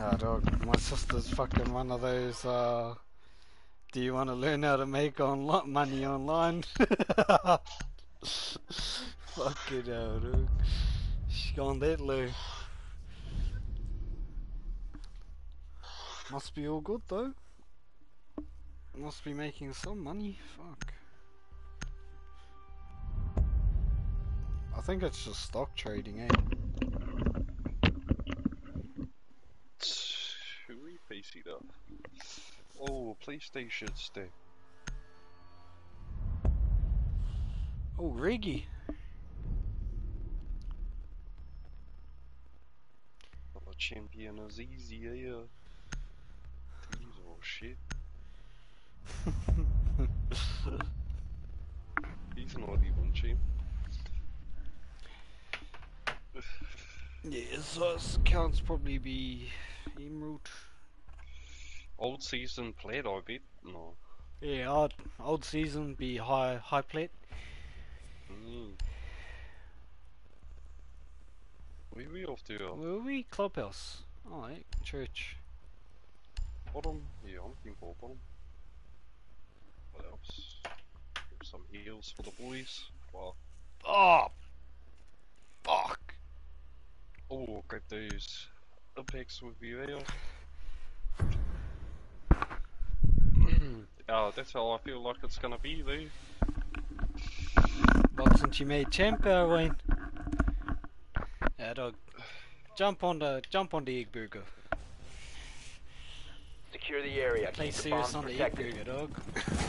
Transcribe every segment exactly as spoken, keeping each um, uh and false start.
Ah, dog, my sister's fucking one of those, uh, do you want to learn how to make onli- money online? Fucking hell, dog. She's gone that low. Must be all good, though. Must be making some money. Fuck. I think it's just stock trading, eh? Who are we P C up? Oh, PlayStation stick. Oh, Reggie. Oh, champion is easy, yeah. These all shit. He's not even cheap. Yeah, so his accounts probably be Emerald. Old season played, I bet. No. Yeah, old, old season be high high plate. Mm. Where we off to? Uh, Where are we? Clubhouse. Oh, eh, church. bottom? Yeah, I'm looking for bottom. What else? Get some heals for the boys. Wow. Oh, fuck. Oh, grab those impacts with you, eh? Oh, that's how I feel like it's gonna be, though. But since you made champ, uh, Wayne. Yeah, dog. Jump on the jump on the egg burger. Secure the area. Play Keep the serious bombs on the egg protected. burger, dog.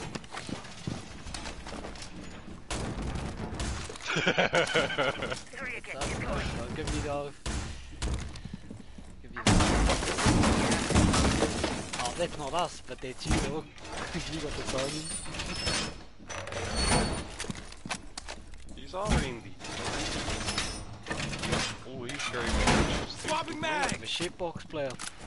I'll give you the. Give you the. Oh, that's not us, but that's you, dog. You got the timing. He's all indie. Oh, he's very much. Swapping mag! The shitbox player.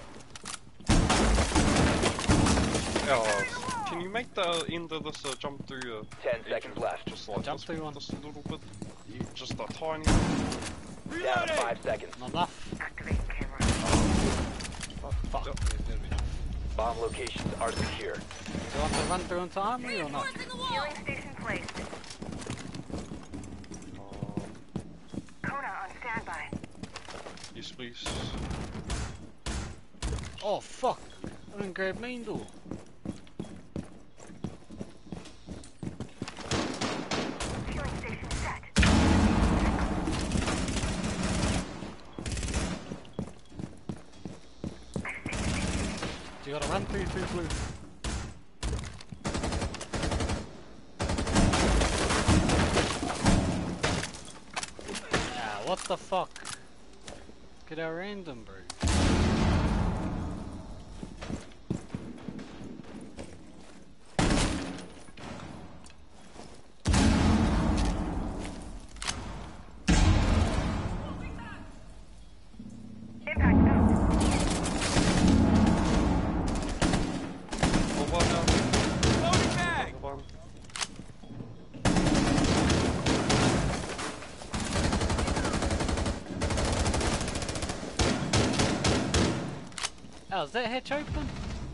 Oh, can you make the end of this uh, jump through? Uh, Ten seconds left. Just like Jump just, through one. just a little bit. Just a tiny. Down to five seconds. Not enough. Activate camera. Oh, fuck. Yep, yeah, there we go. Bomb locations are secure. Do you want to run through into armory or not? Healing station placed. Um, Kona on standby. yes, please. Oh, fuck. I didn't grab mine though. Healing station set. So you gotta run through through blue. Ah, what the fuck? Get our random, bro. Impact out. Oh, one now. Loading mag! Another one. Oh, is that hatch open?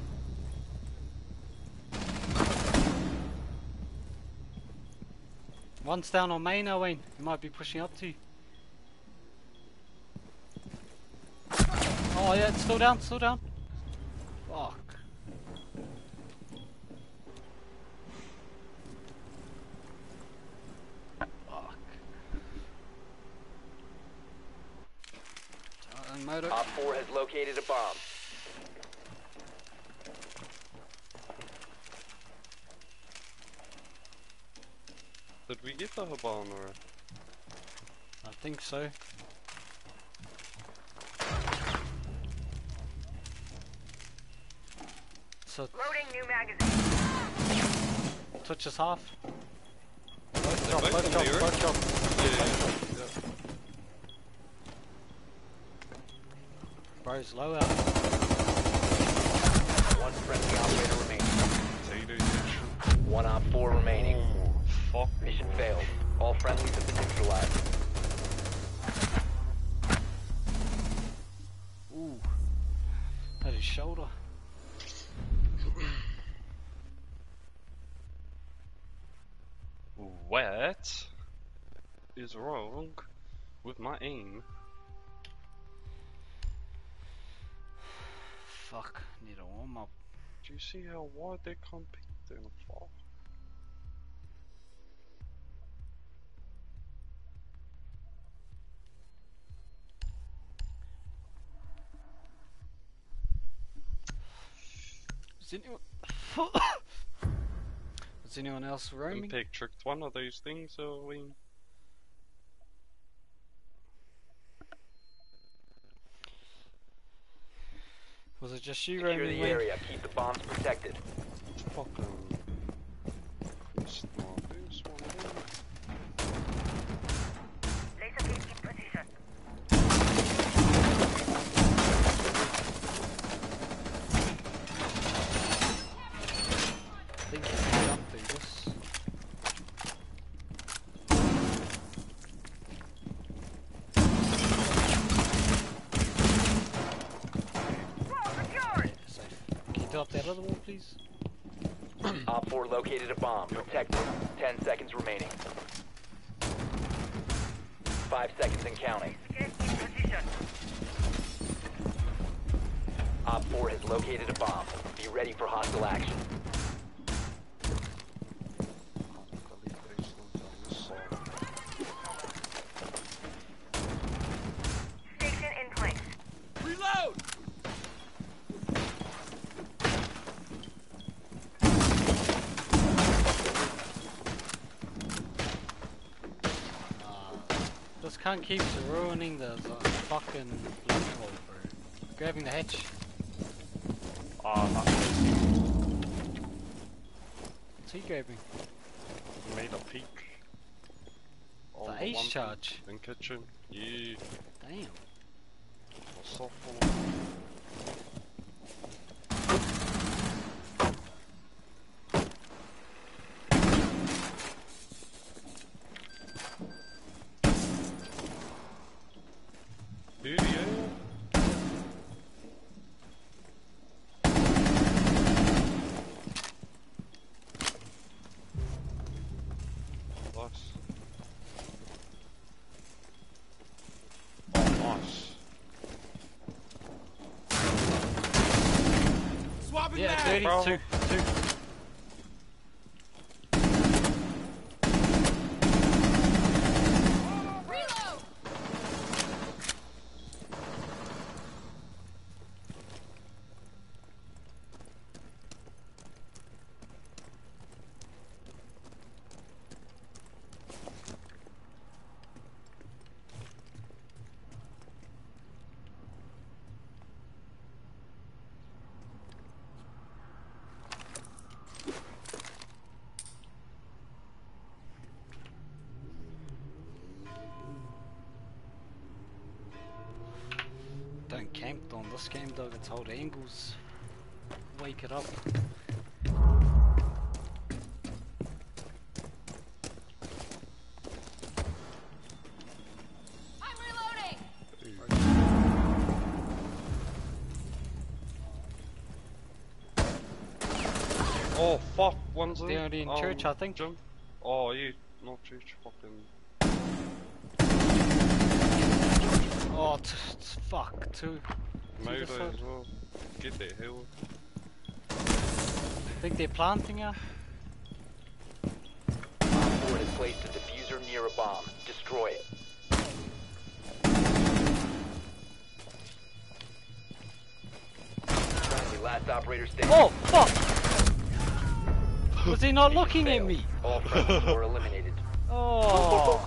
One's down on main, Owen. He might be pushing up to you. Oh yeah, it's still down, still down. Fuck. Fuck. Giant motor. Op four has located a bomb. Did we get the Habana? Or? I think so. So Loading new magazine. touch is half. They're Both drop, both both in drop, there. both drop. Yeah, yeah, Bro's low out. One friendly operator remaining. yeah. Potato section. One op four remaining. Oh, fuck. Mission failed. All friendlies have been neutralized. Ooh. shoulder. What is wrong with my aim? Fuck, need a warm up. Do you see how wide they can't be doing a far? Is anyone... Is anyone else roaming? Impact tricked one of those things, so we... Was it just you Secure roaming, the Wayne? area. Keep the bombs protected. Fucking... Missed my first one there. Laser beam in position. I think it's up through this. Wall secured! Yeah, safe. Can you do up that other wall, please? Op four located a bomb. Protect it. Ten seconds remaining. Five seconds and counting. Get in position. Op four has located a bomb. Be ready for hostile action. I'll leave those ones on this side. Station in place. Reload! This can't keep ruining the, the fucking loophole, bro. Grabbing the hatch. Ah, that What's he grabbing? made a peak. On The ace one charge. in kitchen. Yeah, Damn. a soft one. Dude, yeah. Nice. Oh, nice. Yeah, thirty, Bro. two, two. Don't camp on this game, dog. It's hold angles. Wake it up. I'm reloading. Oh, fuck, one's in. They're in um, church, I think. Jim. Oh, yeah, not church, fucking. Oh, t t fuck, two. Moto the side. as well. Get that hill. Think they're planting her? Op four has placed a diffuser near a bomb. Destroy it. Friendly, last operator standing. Oh, fuck! Was he not Mission looking at failed. me? All friendlies were eliminated. Oh.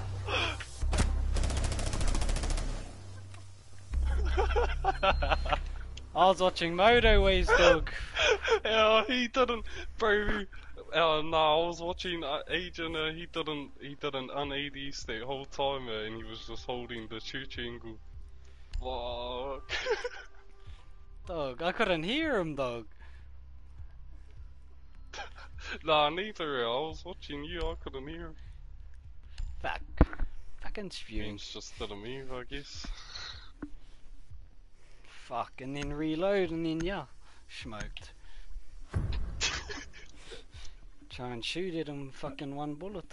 I was watching Motorways, dog. Yeah, he didn't, bro. Uh, no, I was watching uh, Agent. Uh, he didn't. He didn't un-A D the whole time, uh, and he was just holding the church angle. Fuck. Dog, I couldn't hear him, dog. Nah, neither. I was watching you. I couldn't hear him. Fuck. Fucking spewing. Means just didn't move, I guess. Fuck, and then reload, and then yeah. Smoked. Try and shoot it in fucking one bullet.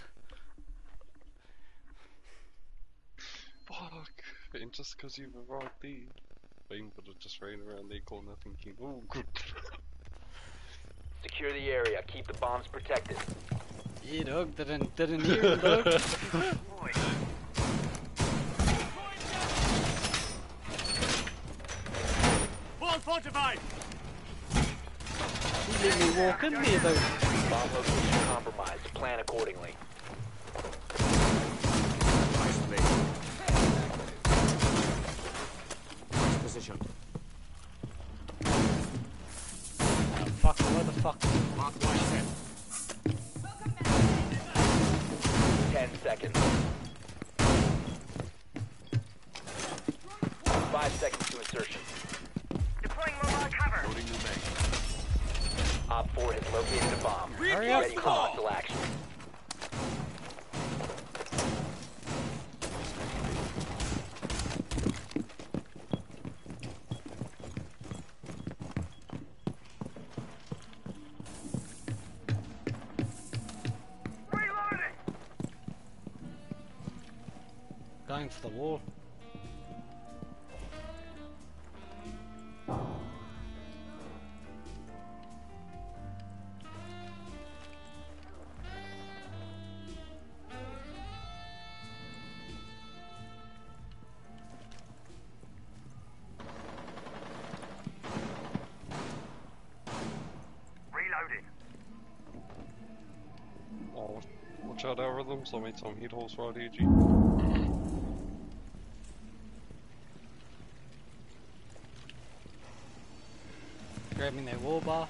Fuck. And just because you've arrived there, Bean would have just ran around their corner thinking, oh, good. Secure the area. Keep the bombs protected. Yeah, dog, didn't, didn't hear him, dog. Boy. Wall fortified! He let me walk in there, though. Bomb location compromised. Plan accordingly. Nicely. Position. Oh, fuck, where the fuck? Mark one set. Ten seconds. Five seconds to insertion. Deploying mobile cover. Loading new mag. Op four has located a bomb. Hurry up, Ready for call. hostile action. Reloading. Going for the wall. Reloading. Oh, watch out our rhythms. I made some head holes right here, G. Grabbing their wall bar.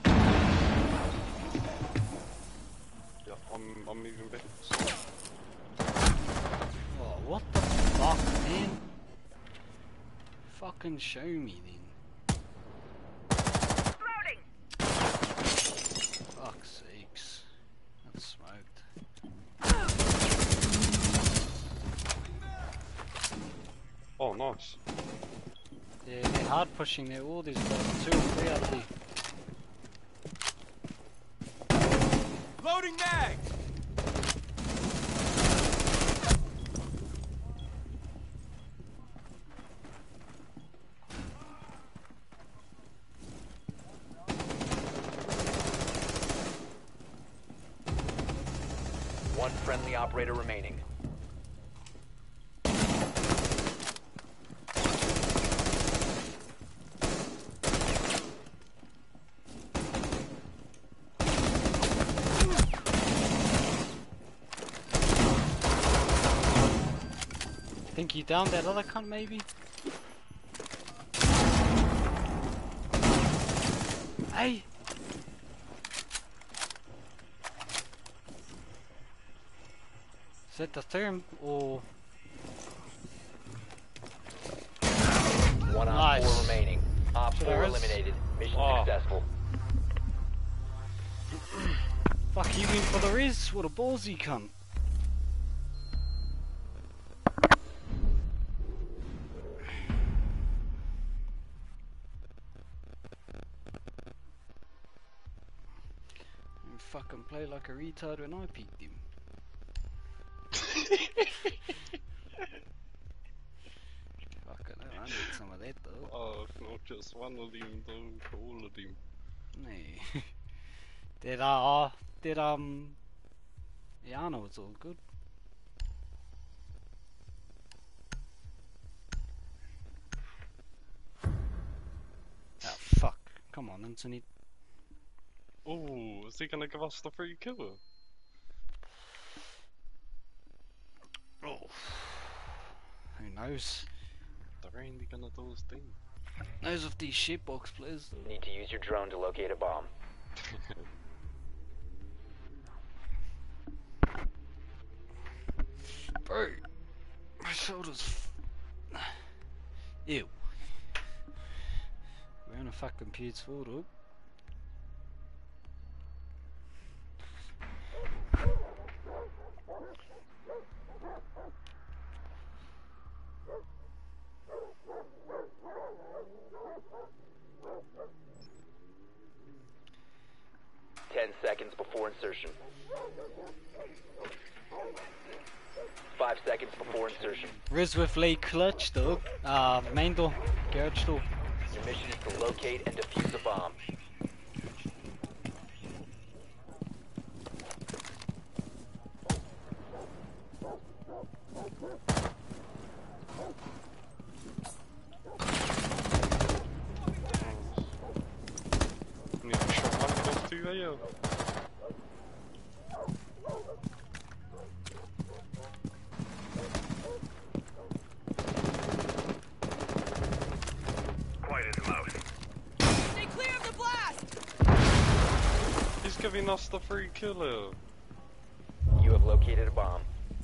Yeah, I'm, I'm moving back. Oh, what the fuck, man? Fucking show me then. Loading. Fuck's sakes. That's smoked. Oh, nice. Yeah, they're hard pushing their wall. There's about two or three out there. Loading mag! One friendly operator remaining. Think you downed that other cunt, maybe? Hey! Is that the therm or One op Nice. four remaining. Op Should I four res- eliminated. Mission Oh. successful. fuck you went for the res? What a ballsy cunt. You fucking play like a retard when I peeked him. Fucking hell, I need some of that though. Oh, not just one of them, though, all of them. Nee. That uh, that um, yeah, I know it's all good. Oh fuck! Come on, internet. Oh, is he gonna give us the free kill? Oh. Who knows? The Randy gonna do his thing. Knows if these shitbox players though. Need to use your drone to locate a bomb. Bro, my shoulders. F Ew. We're on a fucking P S four, dog. insertion. Five seconds before insertion. Riz with Lee clutch though. Uh, main door, garage door. Your mission is to locate and defuse a bomb. Need a shot one of those two there. Quiet as a mouse. Stay clear of the blast! He's giving us the free killer. You have located a bomb.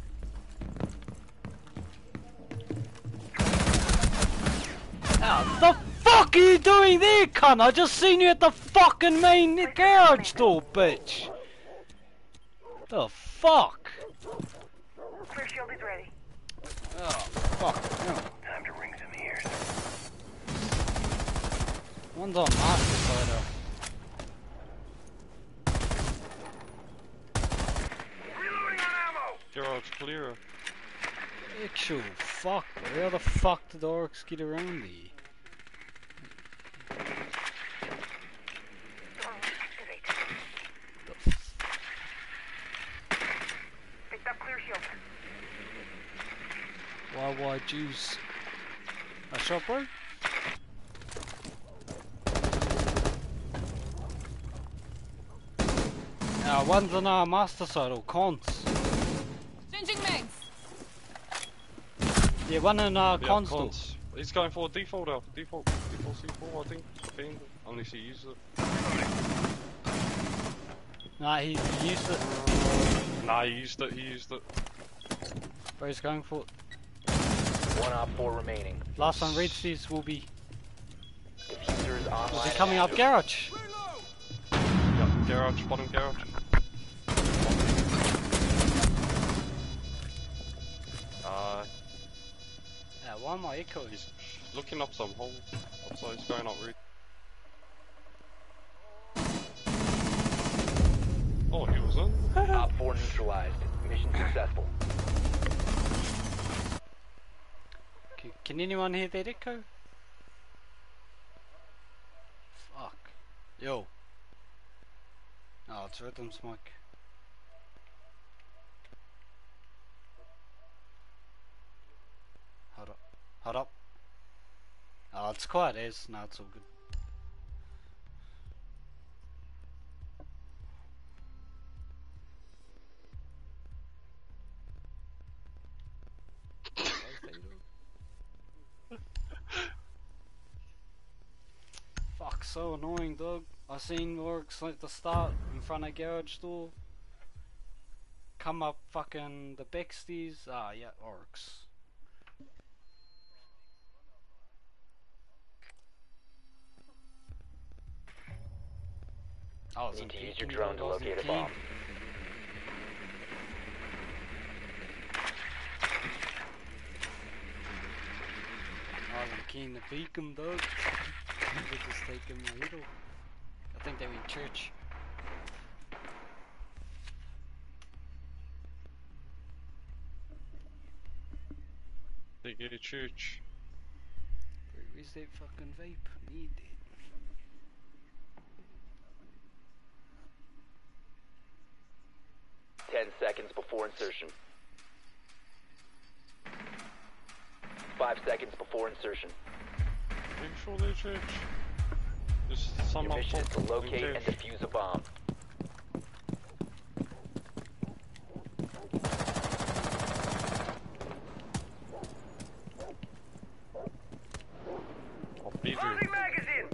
Ah, the fuck are you doing there, cunt? I just seen you at the fucking main garage door, bitch. The fuck? Clear shield is ready. Oh, fuck. No. Time to ring some ears. One's on master side though. Reloading on ammo! Garage clear. Actual fuck. Where the fuck did the orcs get around me? Door activate. The f Picked up clear shield. why why juice? A shot, bro? Uh, one's on our master side, or cons. Changing mags! Yeah, one in our Yeah, cons door. cons. He's going for a default out. Default. Default C four, I think. Fiend. Unless he uses it. Nah, he, he used it. Nah, he used it. He used it. Bro, he's going for it. One op four remaining. Last one Red says will be. Diffuser is online. Is he coming up garage? Yep, garage, bottom garage. Uh, Yeah, why am I echoing? he's looking up some holes. So he's going up route. Oh, he was in? Op four neutralized. Mission successful. Can, can anyone hear that echo? Fuck. Yo. Oh, it's rhythm smoke. Hold up. Hold up. Oh, it's quiet as. No, it's all good. Fuck, so annoying, dog. I seen orcs at the start in front of garage door. Come up fucking the backstairs. Ah, yeah, orcs. I was Need in to use Peking, your drone dog, to I was in locate a King. bomb. I wasn't keen to peek him, dog. They just taking my head off. I think they were in church. They get a church. Where- Where's that fucking vape? Need it. Ten seconds before insertion. Five seconds before insertion. Are you sure they're church? There's some Your up mission is top to locate in and church. defuse a bomb. Oh, bedroom. Closing magazine!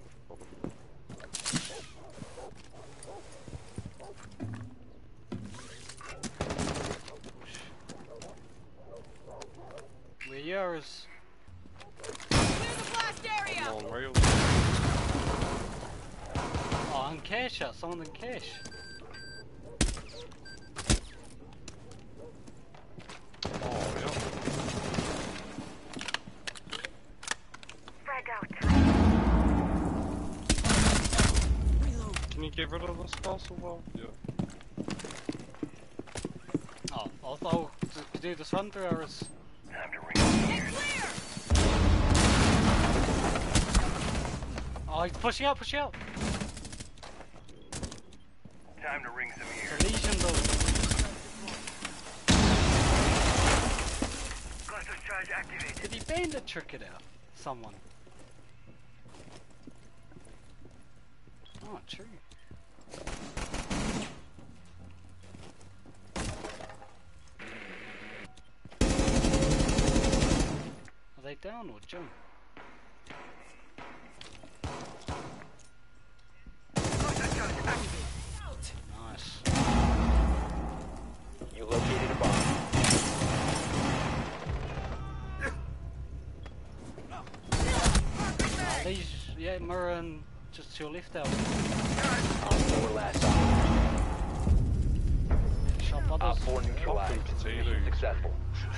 Where yours? Clear the blast area! I'm on rails. Oh, on cash out. Someone in cash. Oh, yeah. Frag out. Can you get rid of this castle, well? Yeah. do this run through hours. Time to ring some Get ears. clear! Oh, he's pushing out, pushing out. Time to ring some The ears. Legion though. Cluster charge activated. Did he bandit trick it out? Someone. Oh, true. Are they down or jump? Cluster charge activated. Nice. You located a bomb. These, yeah, Murren just to your left out. Op four last op. Shot Op others. four neutralized. Fucking Mission potatoes. successful.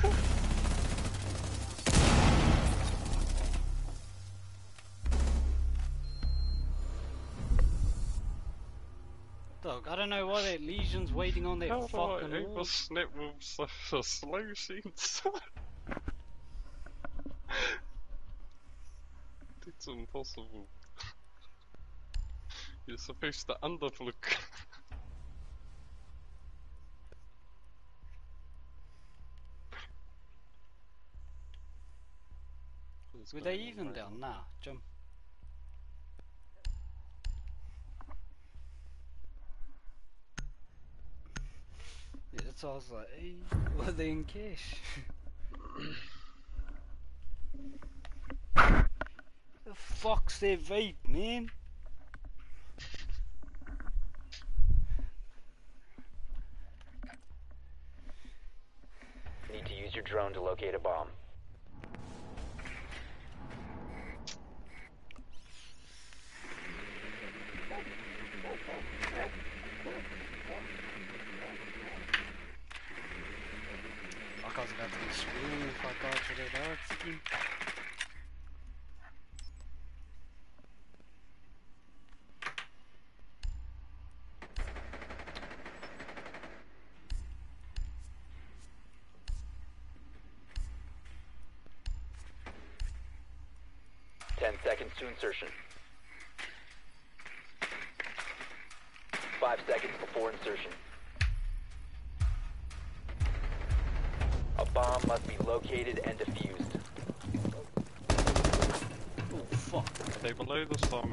Dog, I don't know why that Legion's waiting on that How do I fucking ever wall. snap with such a slow sense? It's impossible. You're supposed to underlook. Were they even down? Nah, jump. Yeah, that's why I was like, hey, were they in cash? The fuck's their vape, man? Need to use your drone to locate a bomb. Like I was about to be screaming if I died to that arts again. Ten seconds to insertion. Five seconds before insertion. A bomb must be located and defused. Oh fuck. Stay below the summer.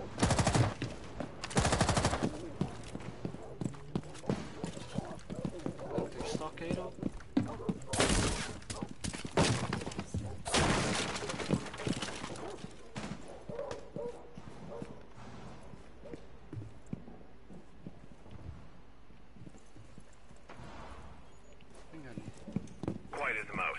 Do stockade up? Hang on. Quiet as a mouse.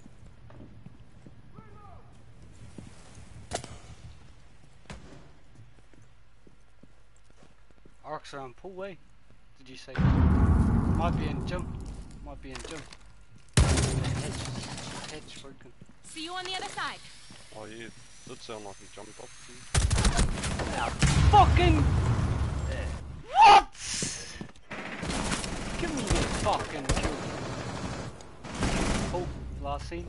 Arcs are on pull way. Did you say? Might be in jump. Might be in jump. Hedge, hedge broken. See you on the other side. Oh yeah, it did sound like he jumped off too. Fucking. What? Give me the fucking kill. Oh, last scene.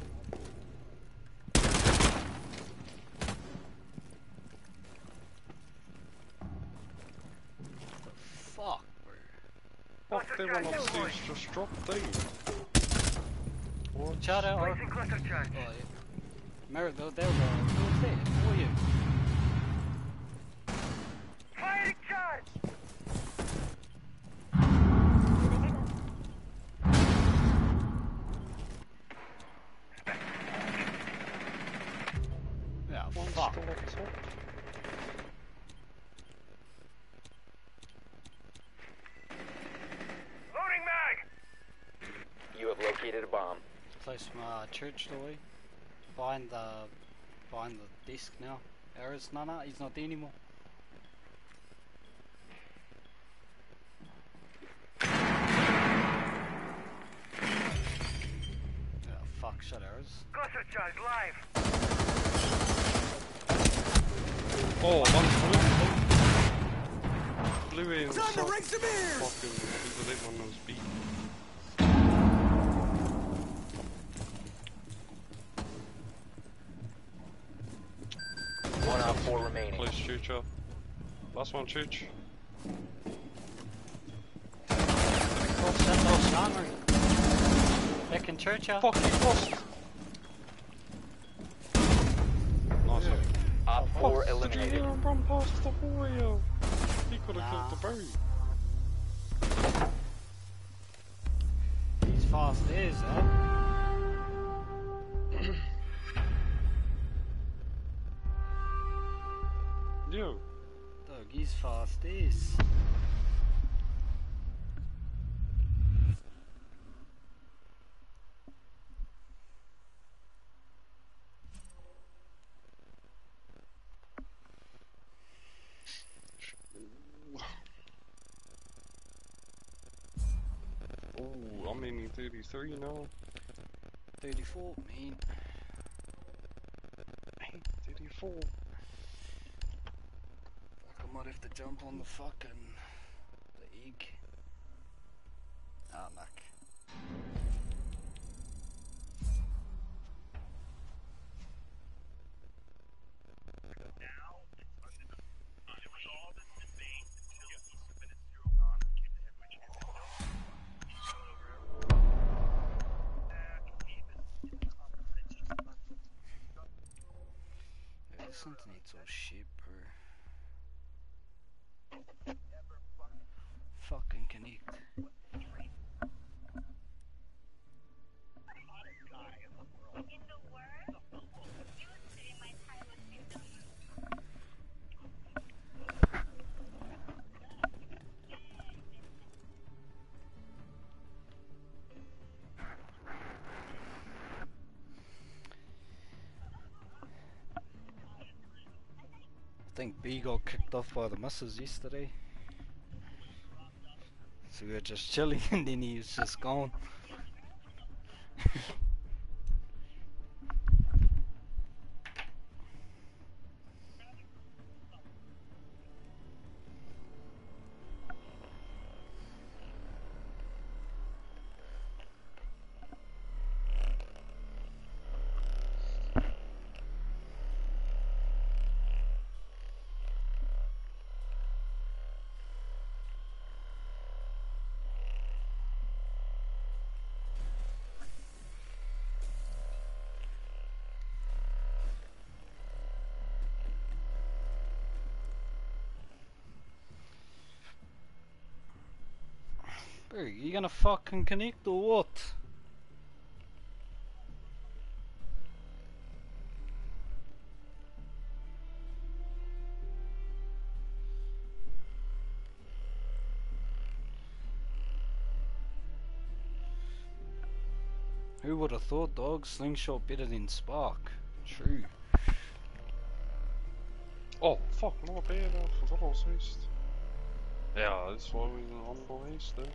Fuck, bro. Fuck, they went upstairs, just dropped down. What? Shout out. Placing cluster charge. Oh, yeah. Merrick, they'll, they'll go. Who's there? Who are you? Firing charge. Yeah, One fuck. still up top. Loading mag. You have located a bomb. Place from uh, church doorway. Behind the behind the desk now. Eris, no, no, he's not there anymore. Yeah, fuck, shut Eris. Cluster charge live. Oh, one blue. Blue in. Time to ring some ears! Fucking, who's the late one that was beat. please, Chucha. Last one, Chuch. Cross that Shanry. Back in church, yeah? Fuck, he crossed! Nice one. Op four Fuck, did you eliminated. hear him run past the warrior? He could have Nah. killed the berry. He's fast as, huh? Yo. Dog, he's fast as. Oh, I'm in thirty-three now. thirty-four, man. thirty-four. Fuck, I might have to jump on the fucking... the egg. Ah, luck. Yeah, this internet's all shit, bro. Fucking connect. I think B got kicked off by the missus yesterday. So we were just chilling and then he was just gone. Bro, you gonna fucking connect or what? Who would have thought, dog? Slingshot better than Spark. True. Oh, fuck, not bad. I forgot I was haste. Yeah, that's why we on the haste then.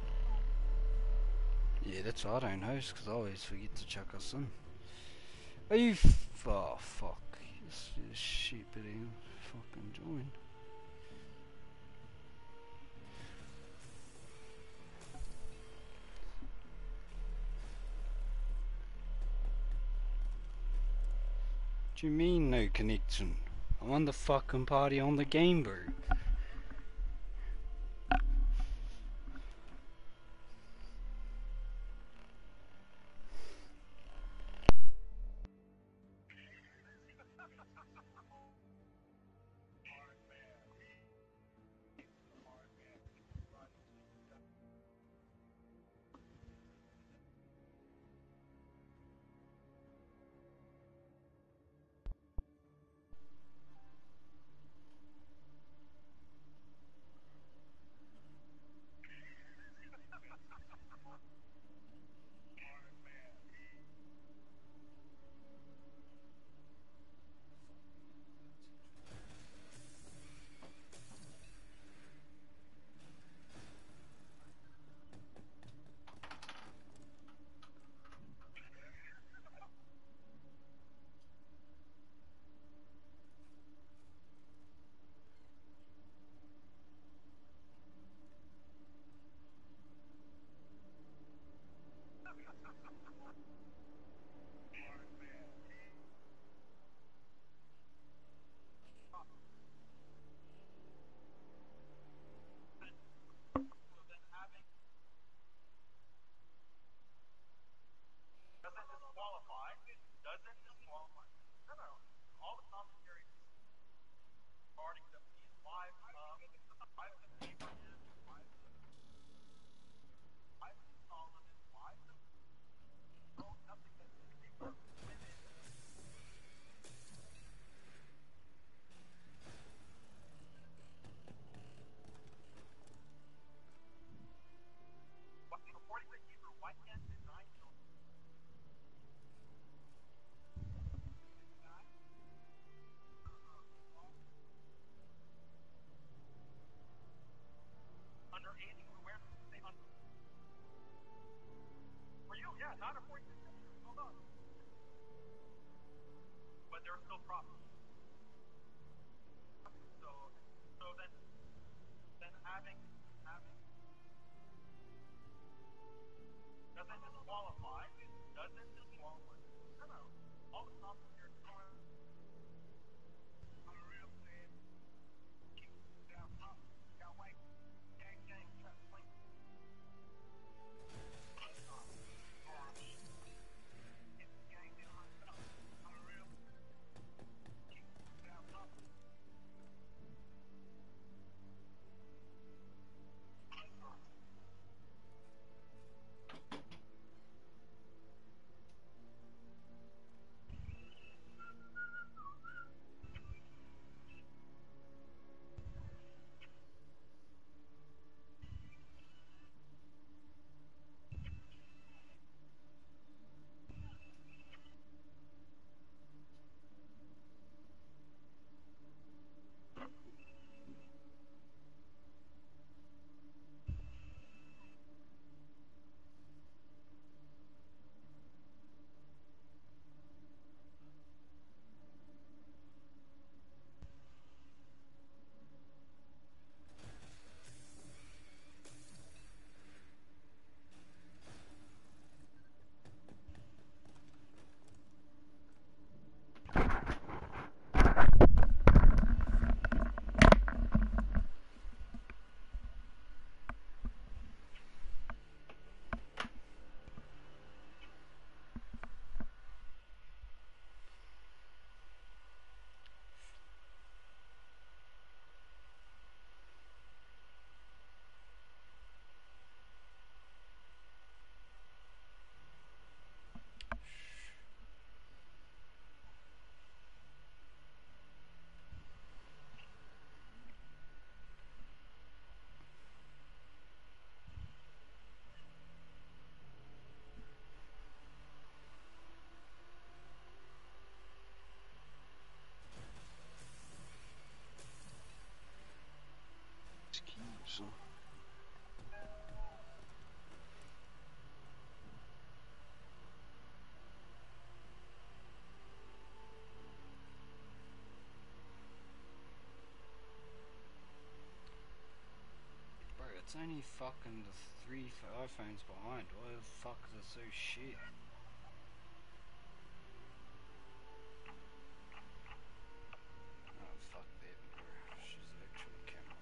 Yeah, that's why I don't host, because I always forget to chuck us in. Are you f- oh, fuck. This is stupid, eh? Fucking join. What do you mean no connection? I'm on the fucking party on the game, bro. Excuse. Bro, it's only fucking the three iPhones behind. Why the fuck is it so shit? Oh fuck baby bro, she's actually camera.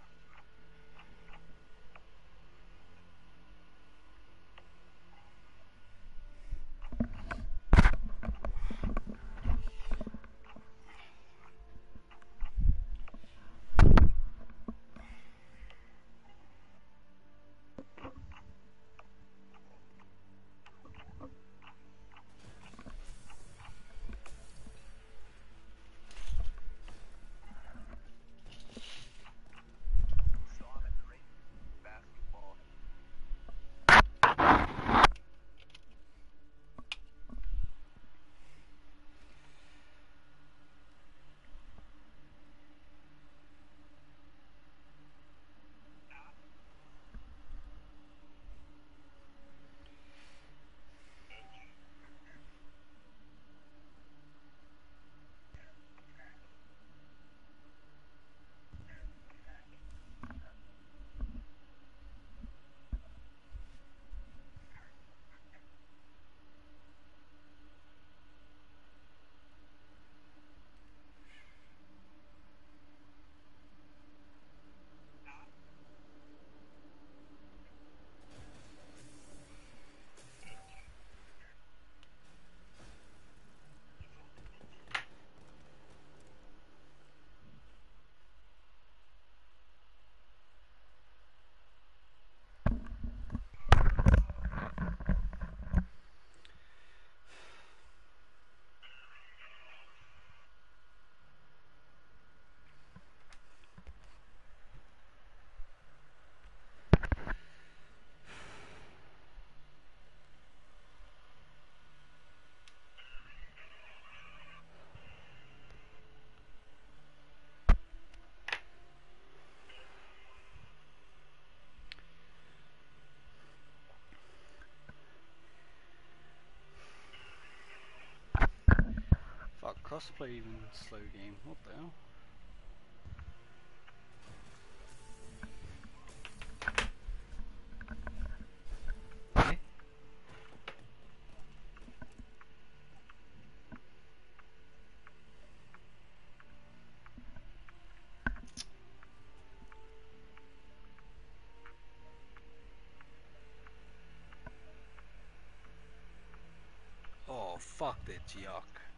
crossplay even slow game. What the hell? Eh? Oh, fuck that yuck.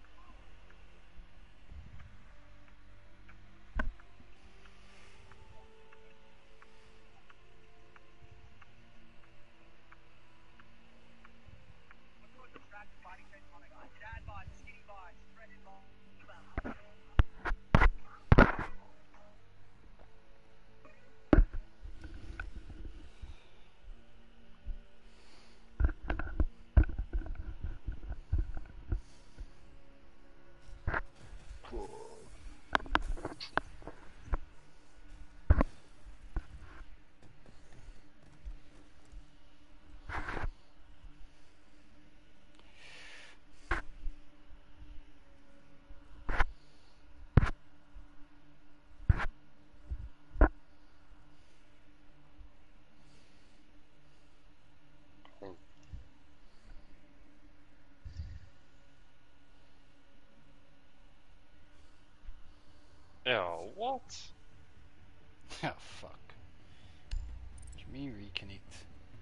Yeah, what? Oh, fuck. Let me reconnect.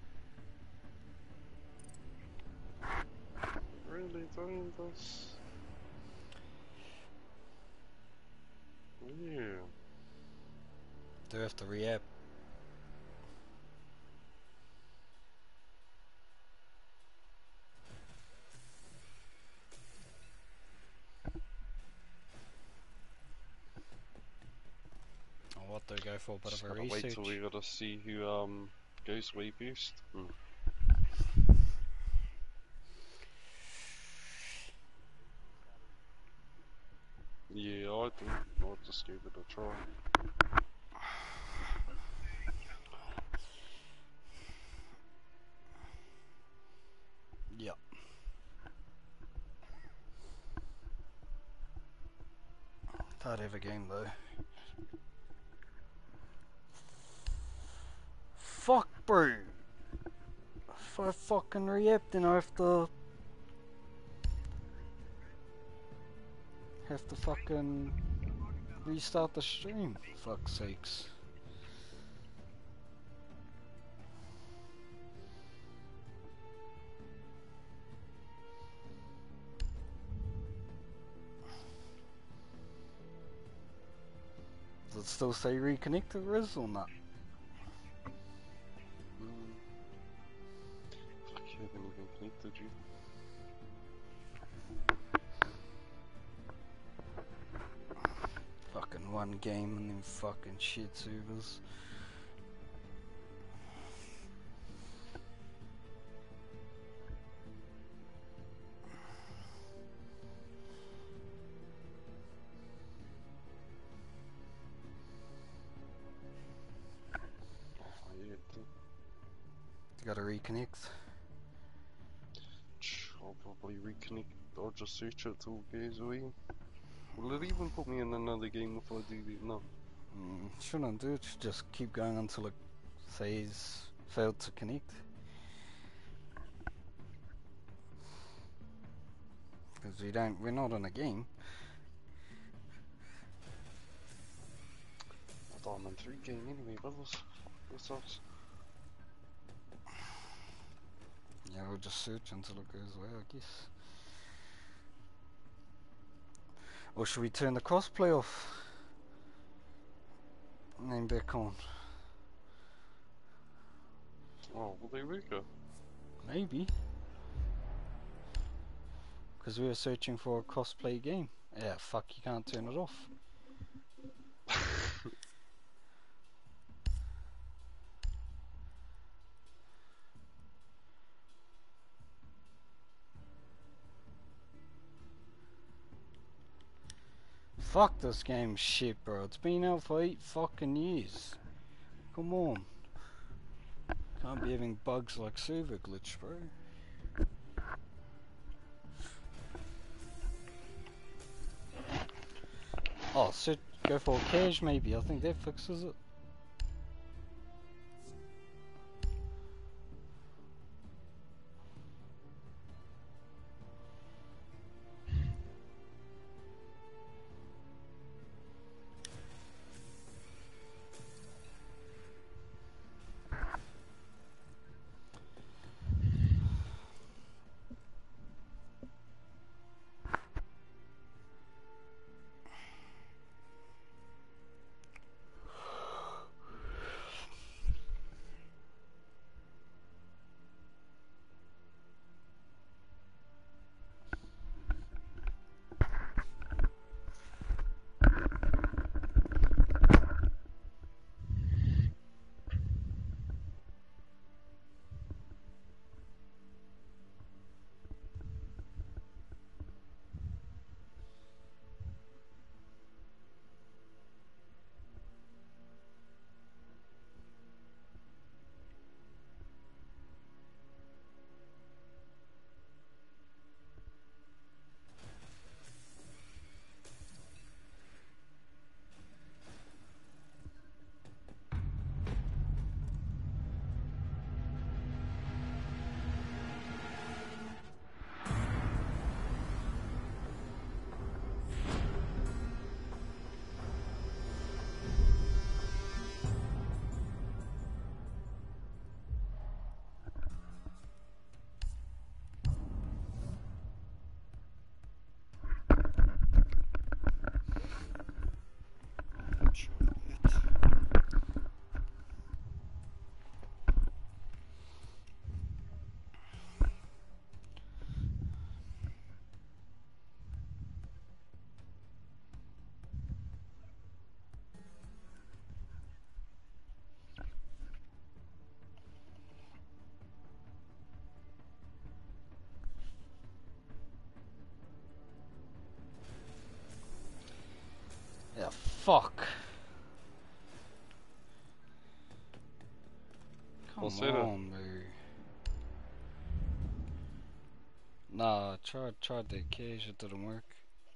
Really doing this? Yeah. Do I have to re-app? Or what, do I go for a bit Just of a gotta wait till we research? gotta see who um goes way boost. Hmm. Yeah, I think I'll just give it a try. Yep. Third ever game though. Fuck, bro. If I fucking re-app, then I have to have to fucking restart the stream. Fuck's sakes. Does it still say reconnected, Riz, or not? Mm. Fuck, you haven't even connected you. Fucking one game and then fucking shit servers. Oh, yeah, th- You gotta reconnect. I'll probably reconnect or just search it till it goes away. Will it even put me in another game if I do that? No. Mm, shouldn't do it, should just keep going until it says failed to connect. Because we don't, we're not in a game. I thought I'm in three game anyway, brothers. Fuck, this sucks. Yeah, we'll just search until it goes away, I guess. Or should we turn the crossplay off? And then back on? Oh, well, there we go. Maybe. Because we were searching for a crossplay game. Yeah, fuck, you can't turn it off. Fuck this game shit, bro. It's been out for eight fucking years. Come on. Can't be having bugs like server glitch, bro. Oh, shit, go for a cage maybe. I think that fixes it. Yeah, fuck. Come What's it? on, bro. Nah, tried tried the cage, it didn't work.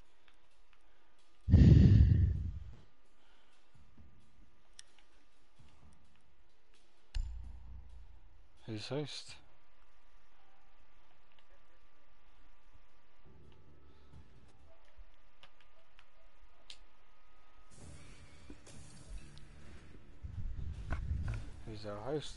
Who's host? Who's our host?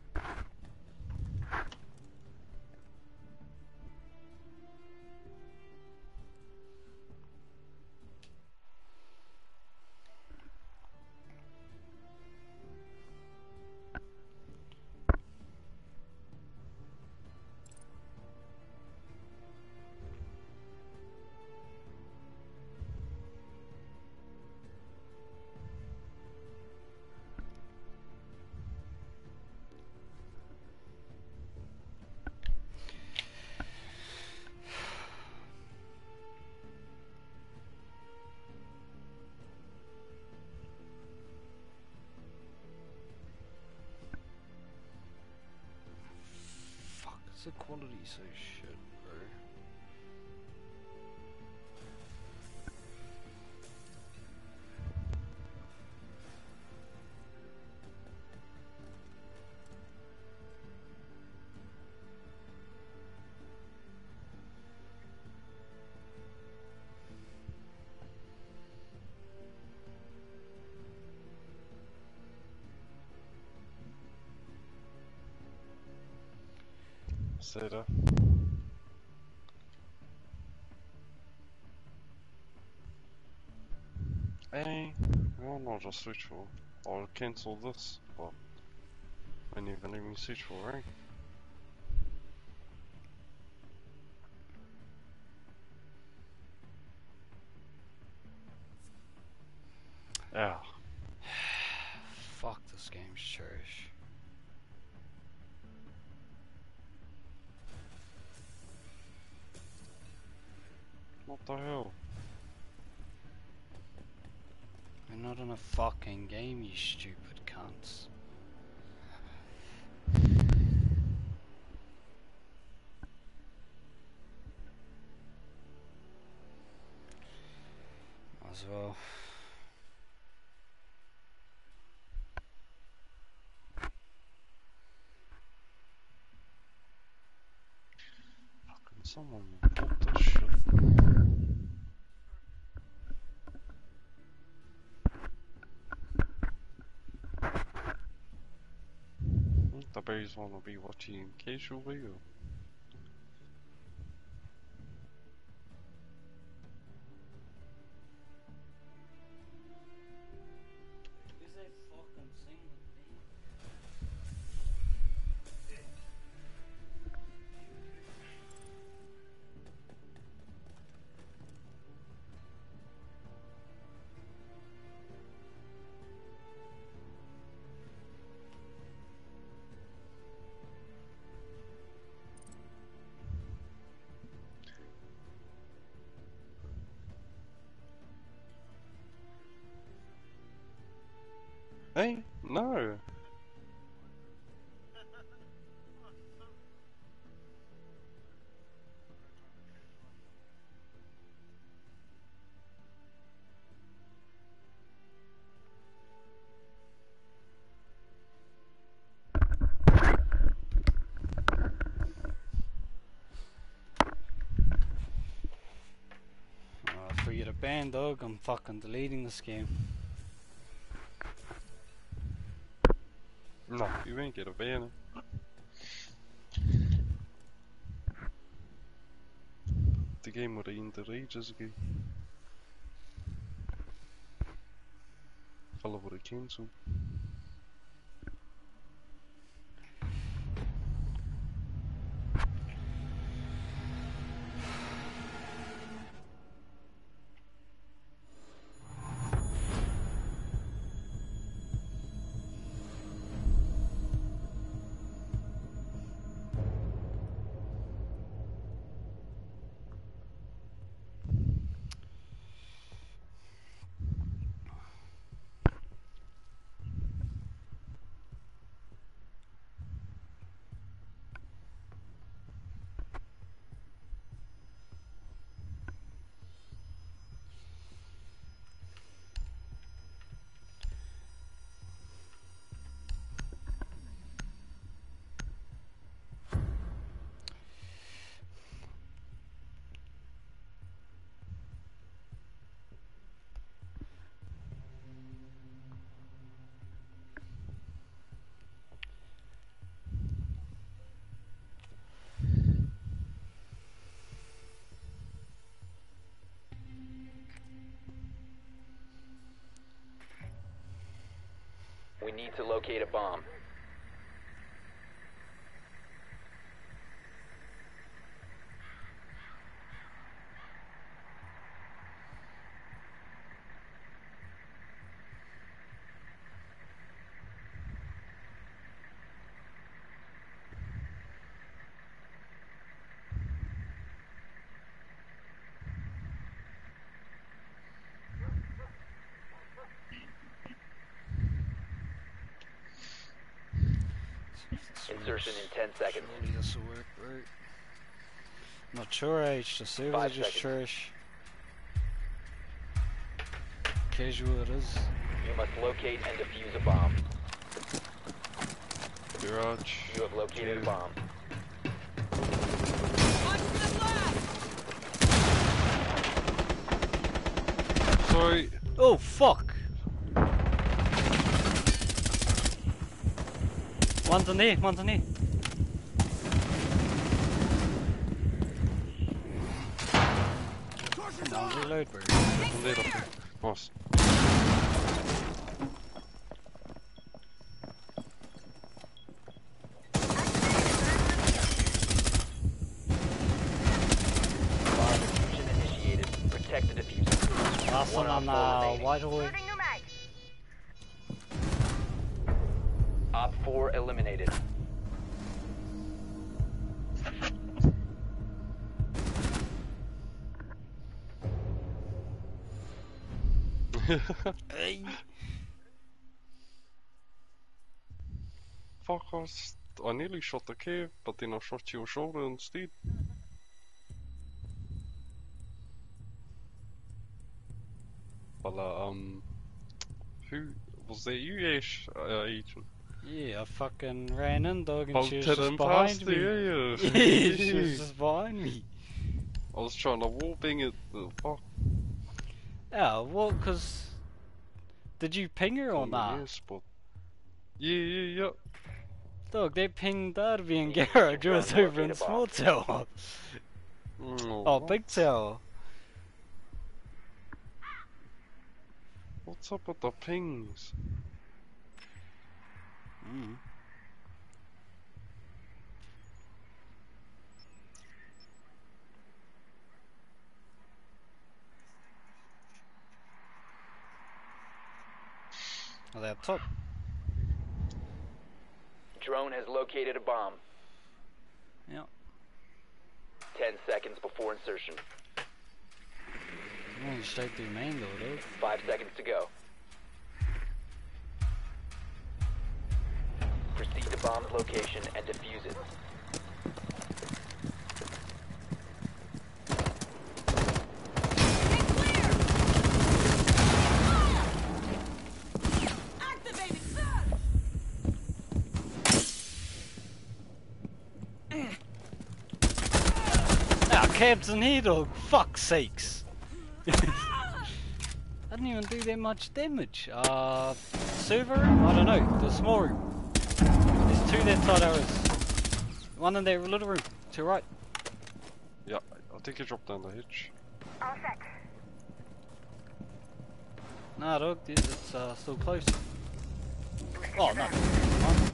Fuck, is the quality so shit, bro? Say that. Hey, well, no, just switch for. I'll cancel this, but I didn't even let me switch for, right? Yeah. Fuck, this game's trash. What the hell? We're not in a fucking game, you stupid cunts. Might as well Someone booked this shit. The bears wanna be watching casual video. Hey, no. Uh, for you to ban, dog, I'm fucking deleting this game. No, you ain't get a banner. The game would have ended ages ago. Fella would have cancelled. We need to locate a bomb. Insertion in ten seconds. Surely this will work, right? Not sure, H. The servers are Five just seconds. trash. Casual it is. You must locate and defuse a bomb. Garage. You have located a bomb. Watch for the blast! Sorry. Oh, fuck! One's on there, one's on there. Come on, reload, bro. One there up there. Nice. Bomb diffusion initiated. Protect the diffuser. Last one One on op four uh, remaining. Whitehall. Loading new mag. Op four eliminated. Hey. Fuck, I, was, I nearly shot the cave, but then I shot your shoulder instead. Well, uh, um, who was that? You, Ash, uh, agent? Yeah, I fucking ran in, dog, and she was Bolted just in behind past me. you, yeah. Yeah, she was just behind me. I was trying to wallbang it. The fuck? Yeah, well, cause did you ping her or From the not? air spot. Yeah, yeah, yeah. Dog, they pinged Darby and Need to Garrett run just over in locate a small bomb. tower. Mm, Oh, what? big tower. What's up with the pings? Mm. Are they up top? Drone has located a bomb. Yep. Ten seconds before insertion. Going straight through main door, dude. Five seconds to go. Proceed to bomb's location and defuse it. Activated! Ah, cabs in here, dog. Fuck's sakes. I didn't even do that much damage. Uh, server room? I don't know. The small room. There's two that side arrows. One in that little room. To right. Yeah, I think you dropped down the hitch. All set. Nah, dog. This it's uh, still close. Oh, no. One.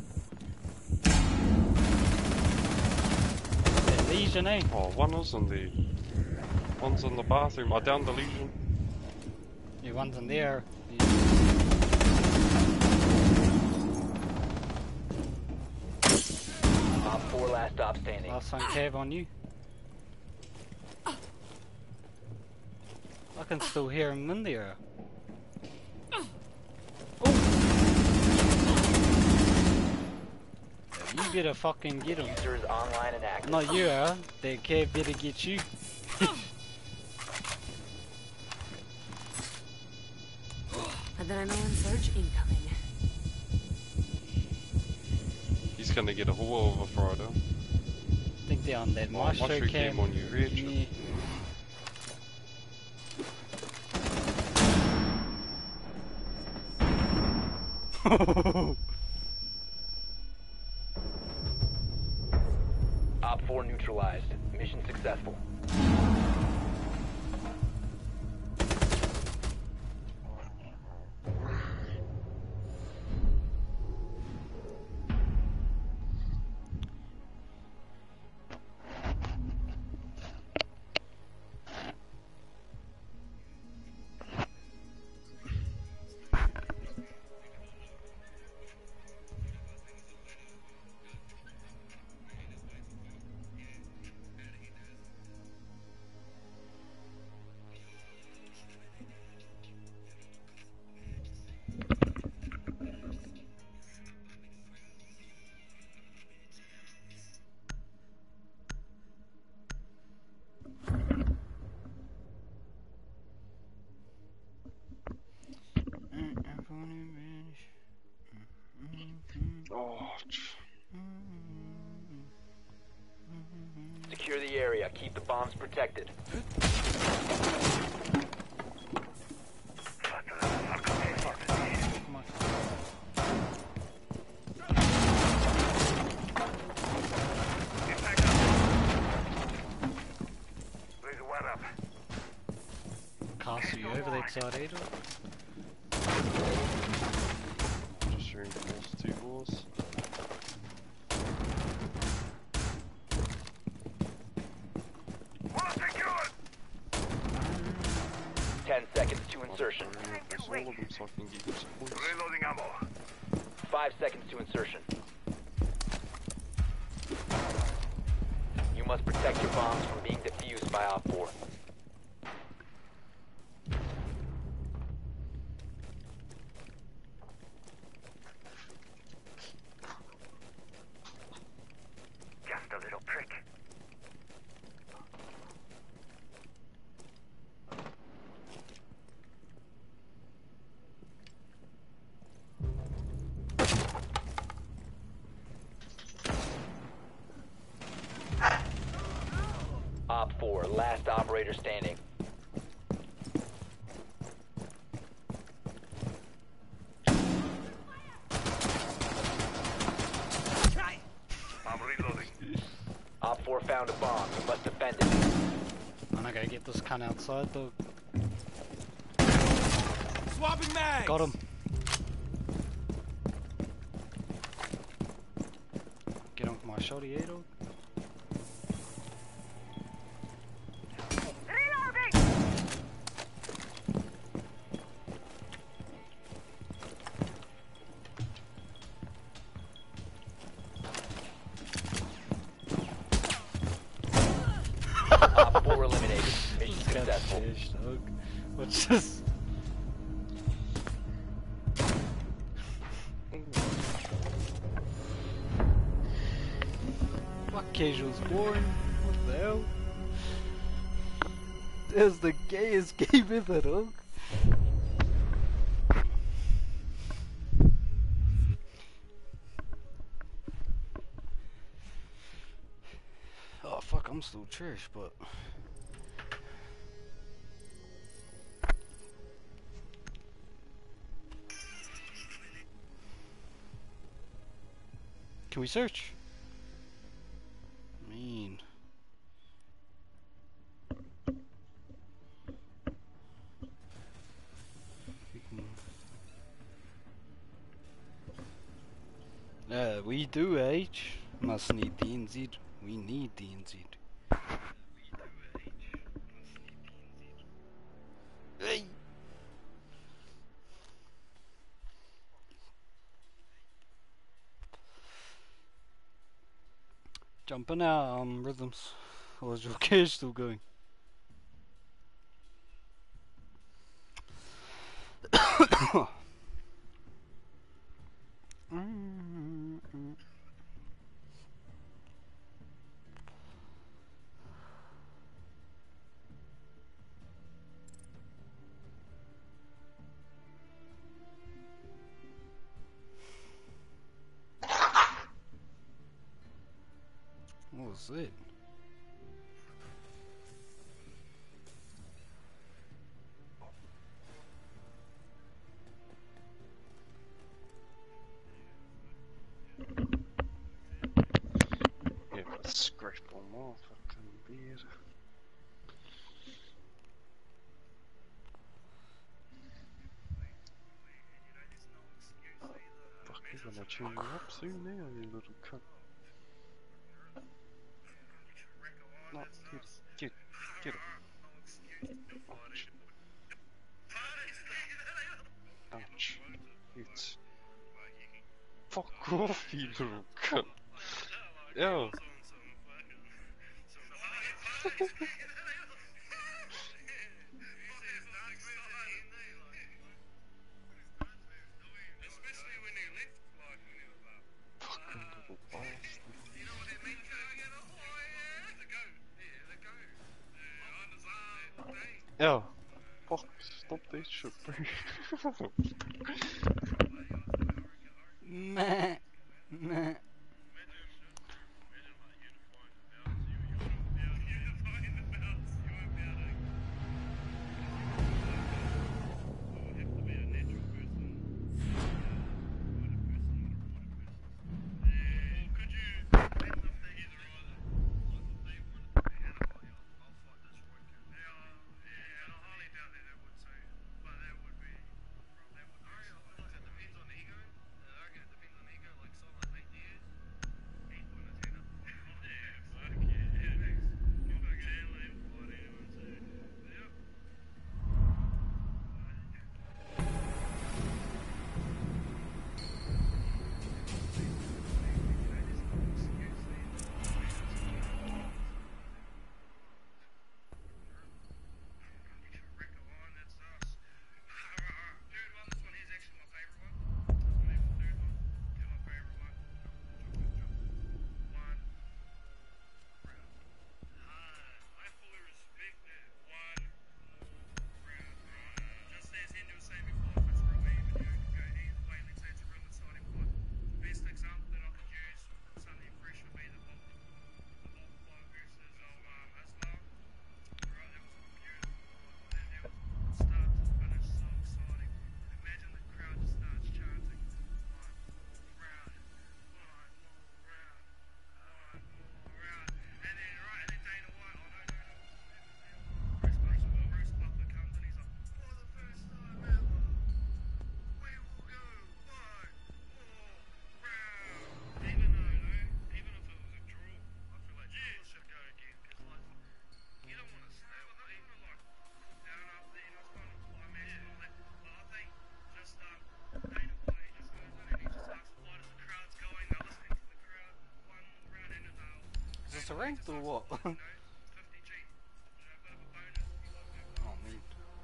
Yeah, Legion, eh? Oh, one was in the. One's in the bathroom. I downed the Legion. Yeah, one's in there. Op four last stop standing. Last one cab on you. I can still hear him in there. Oh. You better fucking get him. User is online and active. Not you, huh? That cab better get you. And adrenaline surge incoming. He's gonna get a whole of a Friday. I think they're on that Oh, maestro maestro cam. cam on you, Rich. Yeah. Op four neutralized. Mission successful. Oh, Secure the area. Keep the bombs protected. There's one up. Castle you over that side, Adel. just reinforced two walls. Wall secured. Ten seconds to insertion. Reinforce all of them so I can get you some points. Reloading ammo. Five seconds to insertion. You must protect your bombs from being defused by Op four. Just a little prick. Op four, Last operator standing. I'm reloading. Op four found a bomb. You must defend it. And I gotta get this cunt outside though. Swapping mags! Got him. Get on my shotty, eh, dog? Reloading! Op four eliminated. Mission successful. Fish, dog. What's this? Fuck casuals boring. What the hell? There's the gayest game ever, dog. Oh fuck, I'm still trash, but can we search? Mean. We can- Uh, we do, H. Must need D N Z. We need D N Z. Hey. Jumping out, um, rhythms. Or is your cage still going? What was it? Yeah, but scrape on my fucking beard. Fuck, you're gonna tune you up soon now, you little cunt. No, get it, get it, get it. Ouch. Ouch. It's... Fuck off, you little cunt. Yo. Fucking little bastard. Yo. Fuck, stop this shit, bro. Meh. Meh. ranked or what? Oh, man.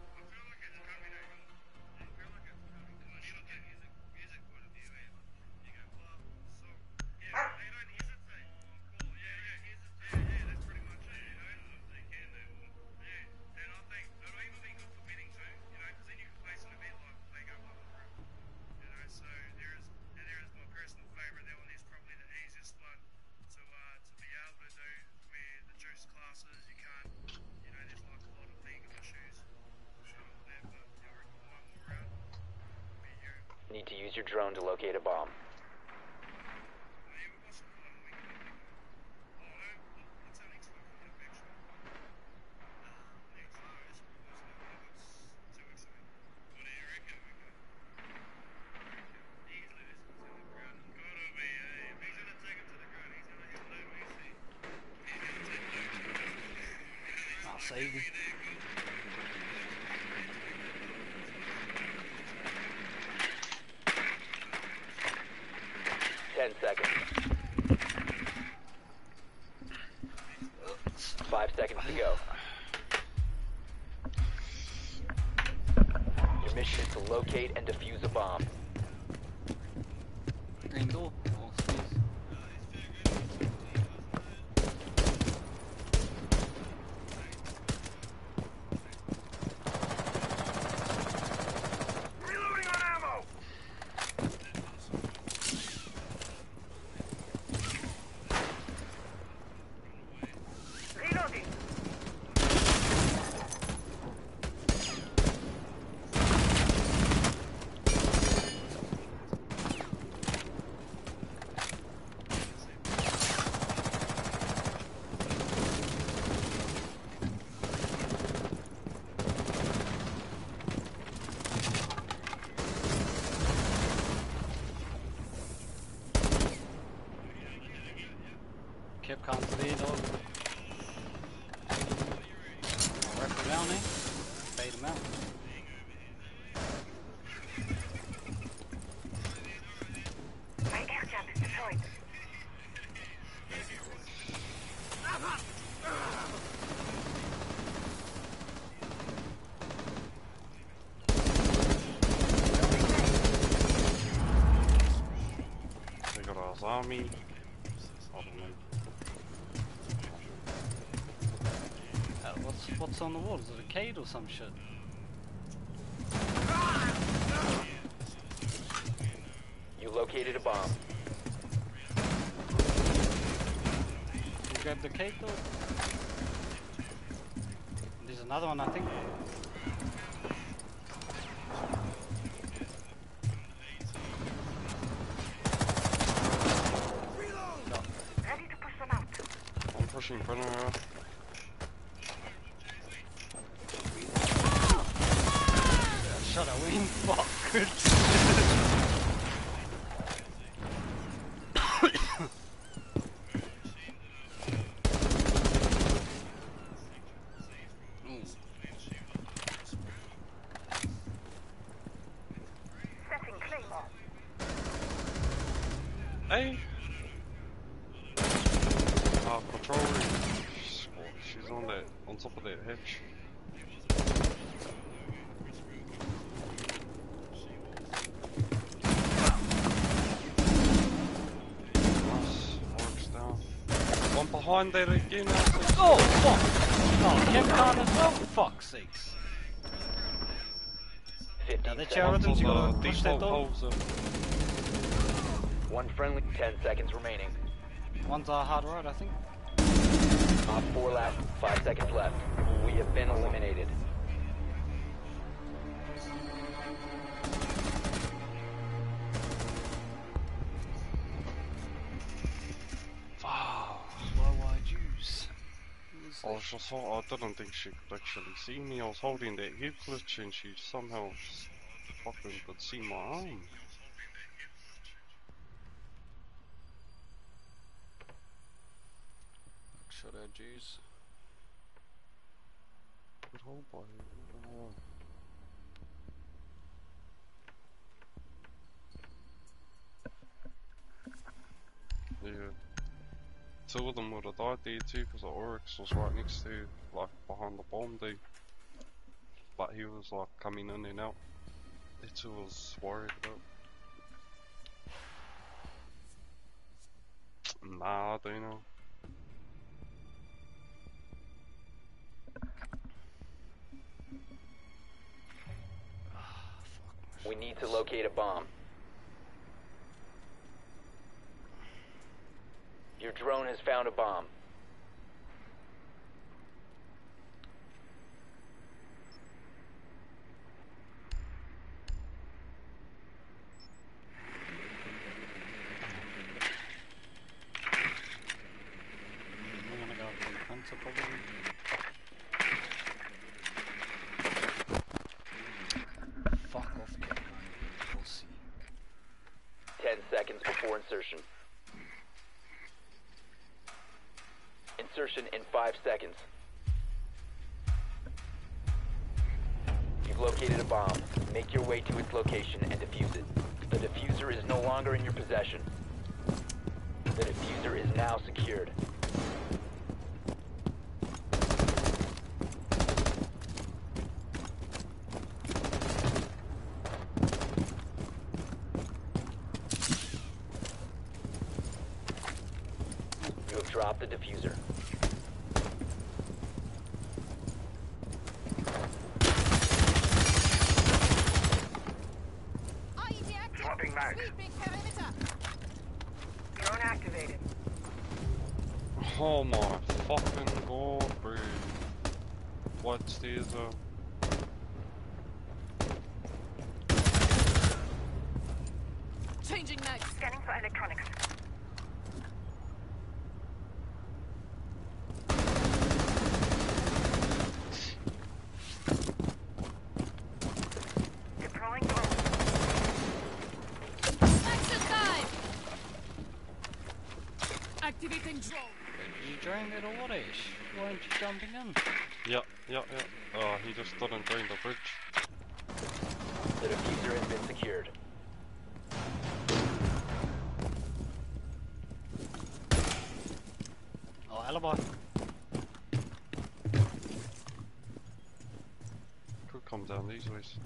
Need to use your drone to locate a bomb. I'll save him. Ten seconds. Five seconds to go. Your mission is to locate and defuse a bomb. Green door. Oh, excuse. Reloading on ammo! Reloading! Kept can't see it all. Wrap him down there. Fade him out. My air jab is destroyed. They got our army. I don't know. Uh, what's what's on the wall? Is it a Cade or some shit? You located a bomb. You grab the Cade door? There's another one, I think. Ready to push them out. I'm pushing Brenner. Shut up, win. Fuck. Good. Setting claymore. Hey! Ah, control room. She's, she's on that, on top of that hatch. Nice, works down. One behind that again, I think. Oh, fuck! Oh, kept can't as well? Fuck's sakes. Now Fifteen the seconds. Charlatans, you gotta Uh, push that default door. holes are- One friendly. Ten seconds remaining. One's a hard right, I think. Op four last. Five seconds left. We have been eliminated. Wow. Why wide use? I was just, I didn't think she could actually see me. I was holding that head glitch and she somehow s- fucking could see my arm. Shut out, juice. Good hold by uh, yeah. two of them would have died there too, because the Oryx was right next to, like, behind the bomb there. But he was like coming in and out. That's who I was worried about. Nah, I don't know. We need to locate a bomb. Your drone has found a bomb. I'm gonna go to the hunter probably. Fuck off, kid. We'll see. Ten seconds before insertion. Insertion in five seconds. You've located a bomb. Make your way to its location and defuse it. The diffuser is no longer in your possession. The diffuser is now secured. You have dropped the diffuser. Swapping mags. Drone activated. Oh my fucking god, bro. What's these, uh... Changing mags. Scanning for electronics. Deploying drone. Exercise. Activating drone. You joined it or what, Ish? Why aren't you jumping in? Yeah, yeah, yeah. Uh, he just didn't join the bridge. The diffuser has been secured. Oh, alibi. Could come down these ways.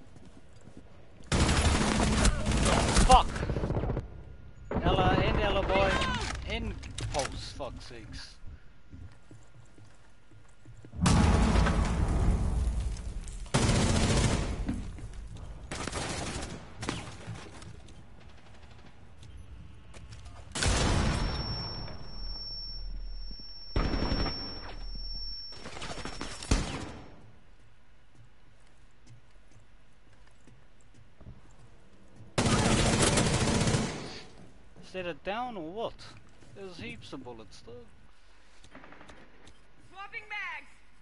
Fuck! Ella, in Ella boy. In pulse, fuck's sakes. Set it down or what? There's heaps of bullets though. Swapping mags.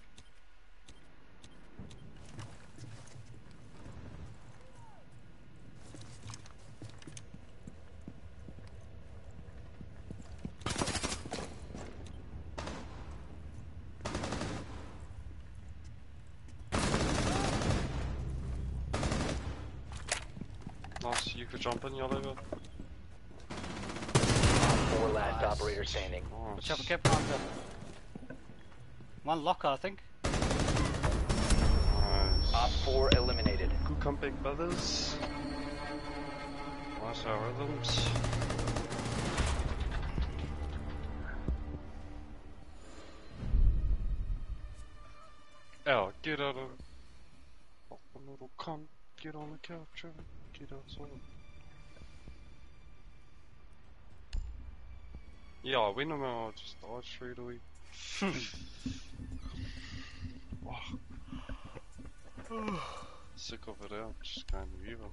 Nice, you could jump in, Yellow. Four last Nice. operator standing. Watch out for cap counter. One locker, I think. Nice. Op four eliminated. Good comeback, brothers. Nice algorithms. Oh, get out of... Fucking little cunt. Get on the couch, Trevor. Get outside. Yeah, I win them and I'll just die straight away. Oh. Sick of it out, just kind of evil.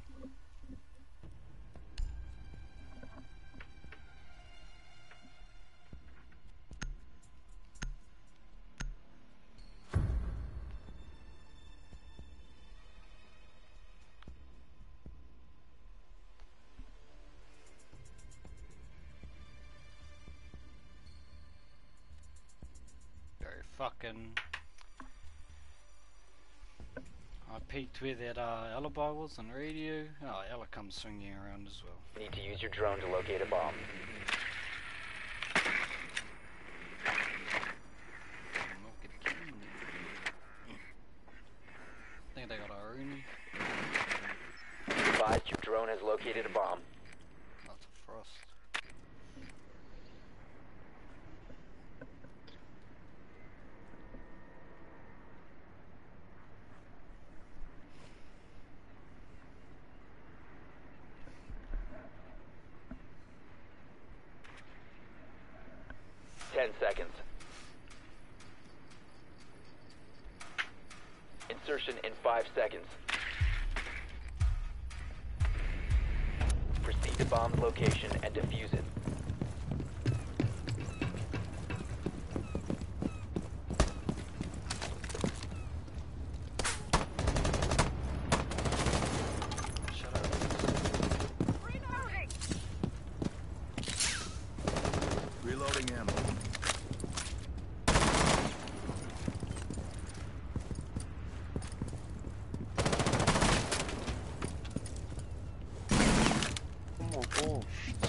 Very fucking. I peeked where that uh, alibi was on radio. Oh, Ella comes swinging around as well. Need to use your drone to locate a bomb. has located a bomb. That's a frost. Ten seconds. Insertion in five seconds. Proceed to bomb's location and defuse it. Shut up. Reloading ammo. Oh my gosh.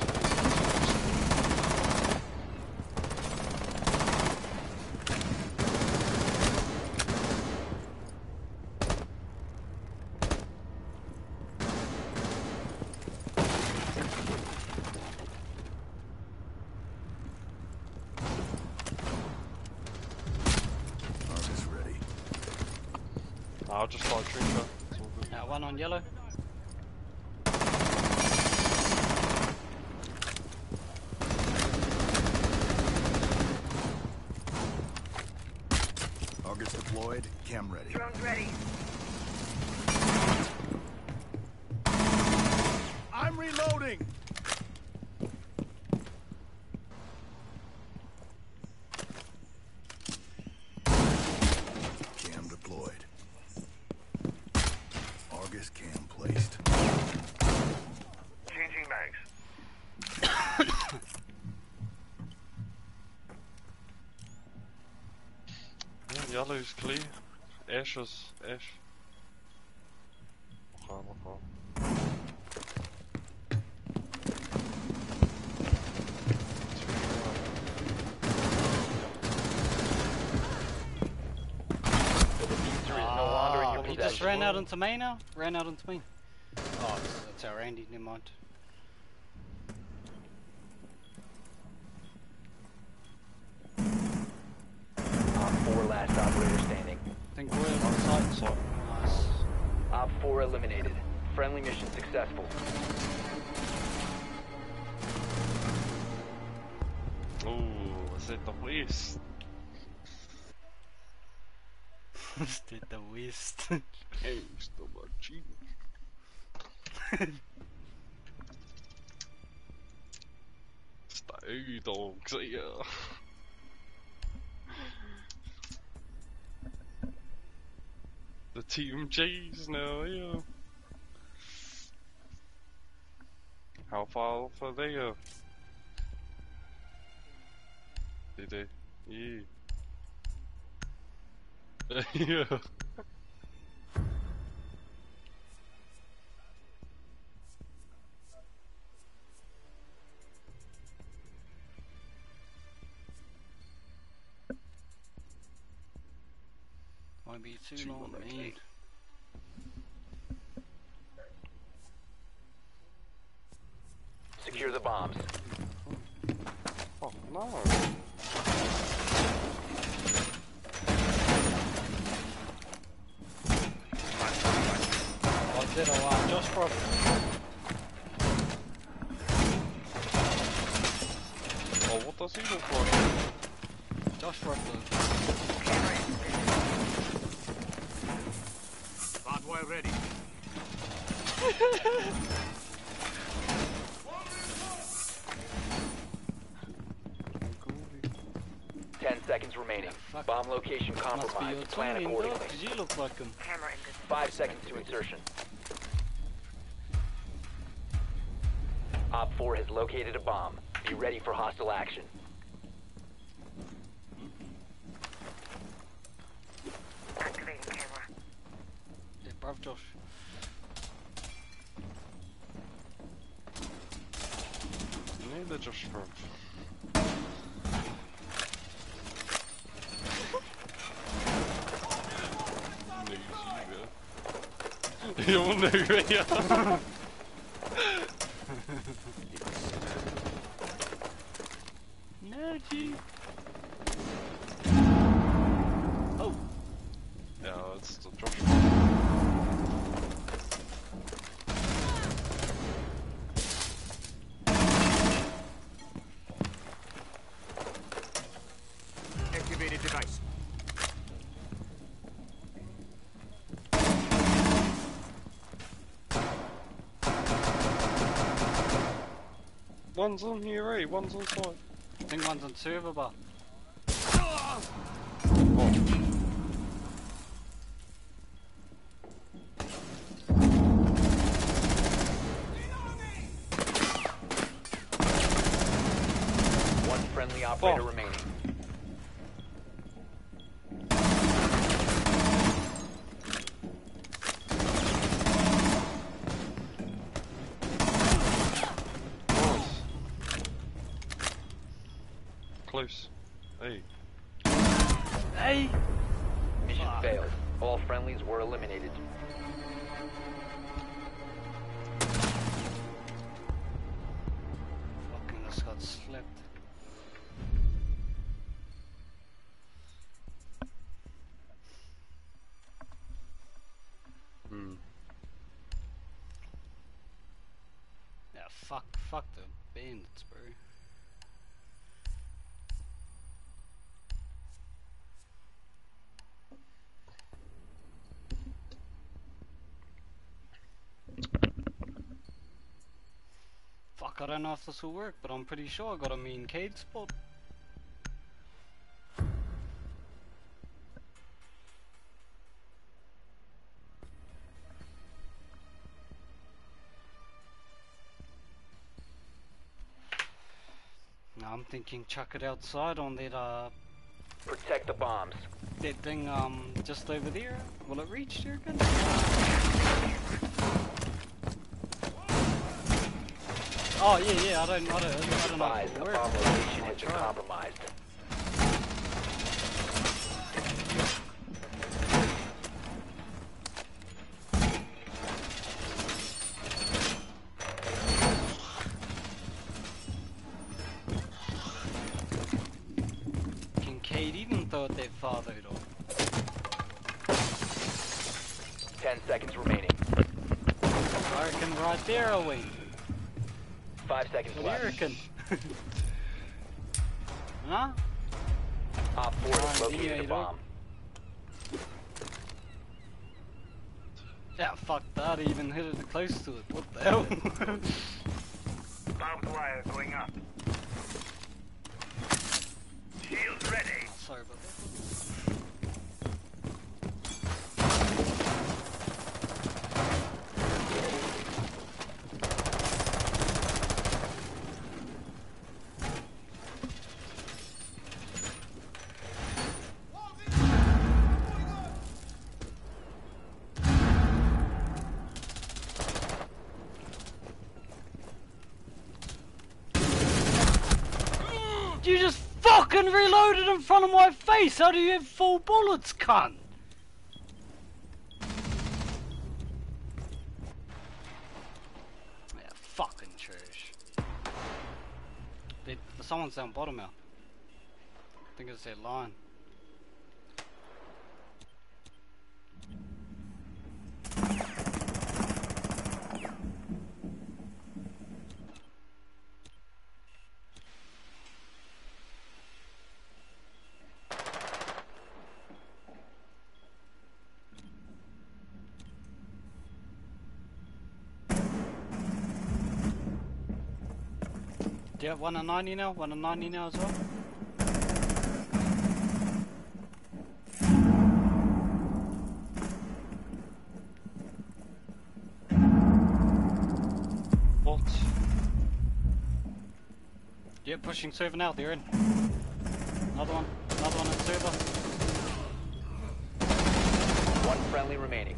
Argus ready. I'll just start drinking. It's all good. Uh, one on yellow. Argus deployed. Cam ready. Drone's ready. I'm reloading. Cam deployed. Argus cam placed. Changing mags. Yeah, yellow's clear. Ash is ash. Okay, okay. The diffuser is no longer in your Oh, he possession. just ran out into me now? Ran out into me. Oh, that's, that's our Andy, never mind. Op four last operator standing. I think we're on site, so nice. Op four eliminated. Friendly mission successful. Oh, is it the waste? Did the waste. Thanks to my cheese. Stay dogs, yeah. The team J's now, yeah. How far off are they? Uh? Did they? Yeah. Yeah. Won't be too Too long, long, man. okay. Secure the bombs. Oh no. I did a lot just for Oh, what does he look like? just for the Hardwire ready. Ten seconds remaining. fuck. Bomb location must be your compromised. Plan twin, dog, accordingly. 'cause you look like him. Camera in good. Five seconds to insertion. Op four has located a bomb. Be ready for hostile action. Activating camera. Yeah, bruv, Josh. Neither just for. Jo, nu ja. No, G. Oh, Yeah, it's the Josh. Activated device. One's on here, eh? One's on site. I think one's on server bar. Oh. One friendly operator Fuck. remaining. Nice. Close. Hey. Hey! Mission Fuck. failed. All friendlies were eliminated. Fucking this got slipped. Hmm. Yeah, fuck, fuck the bandits, bro. Fuck, I don't know if this will work, but I'm pretty sure I got a mean Cade spot. Now I'm thinking chuck it outside on that uh Protect the bombs. that thing um just over there. Will it reach there again? Oh yeah, yeah. I don't, I don't, I don't know Advise, if a it'll bomb work. location I'll has been try. compromised. Kincaid even thought that far though. though. Ten seconds remaining. I reckon right there, are we? Five seconds What do you left. reckon? Huh? Op four has Alright, located yeah, a you bomb. Yeah, fuck that. I even hit it close to it. What the hell? Barbed wire going up. Shield ready. Sorry about that. You just fucking reloaded in front of my face! How do you have full bullets, cunt? Yeah, fucking trash. They, someone's down bottom out. I think it's that line. Do you have one on ninety now? One on ninety now as well? What? Yeah, pushing server now, they're in. Another one, another one in server. One friendly remaining.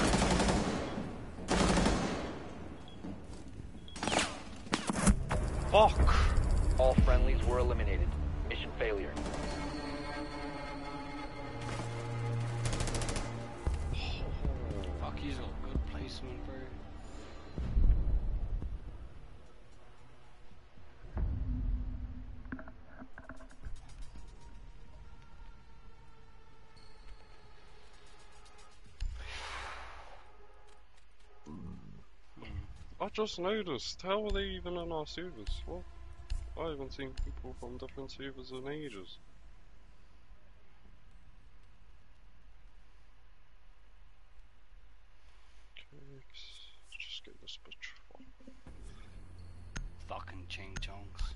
Fuck! All friendlies were eliminated. Mission failure. Fuck, he's got good placement, bro. I just noticed. How are they even on our servers? What? I haven't seen people from different servers in ages. Okay, let's just get this bitch. Fucking ching chongs.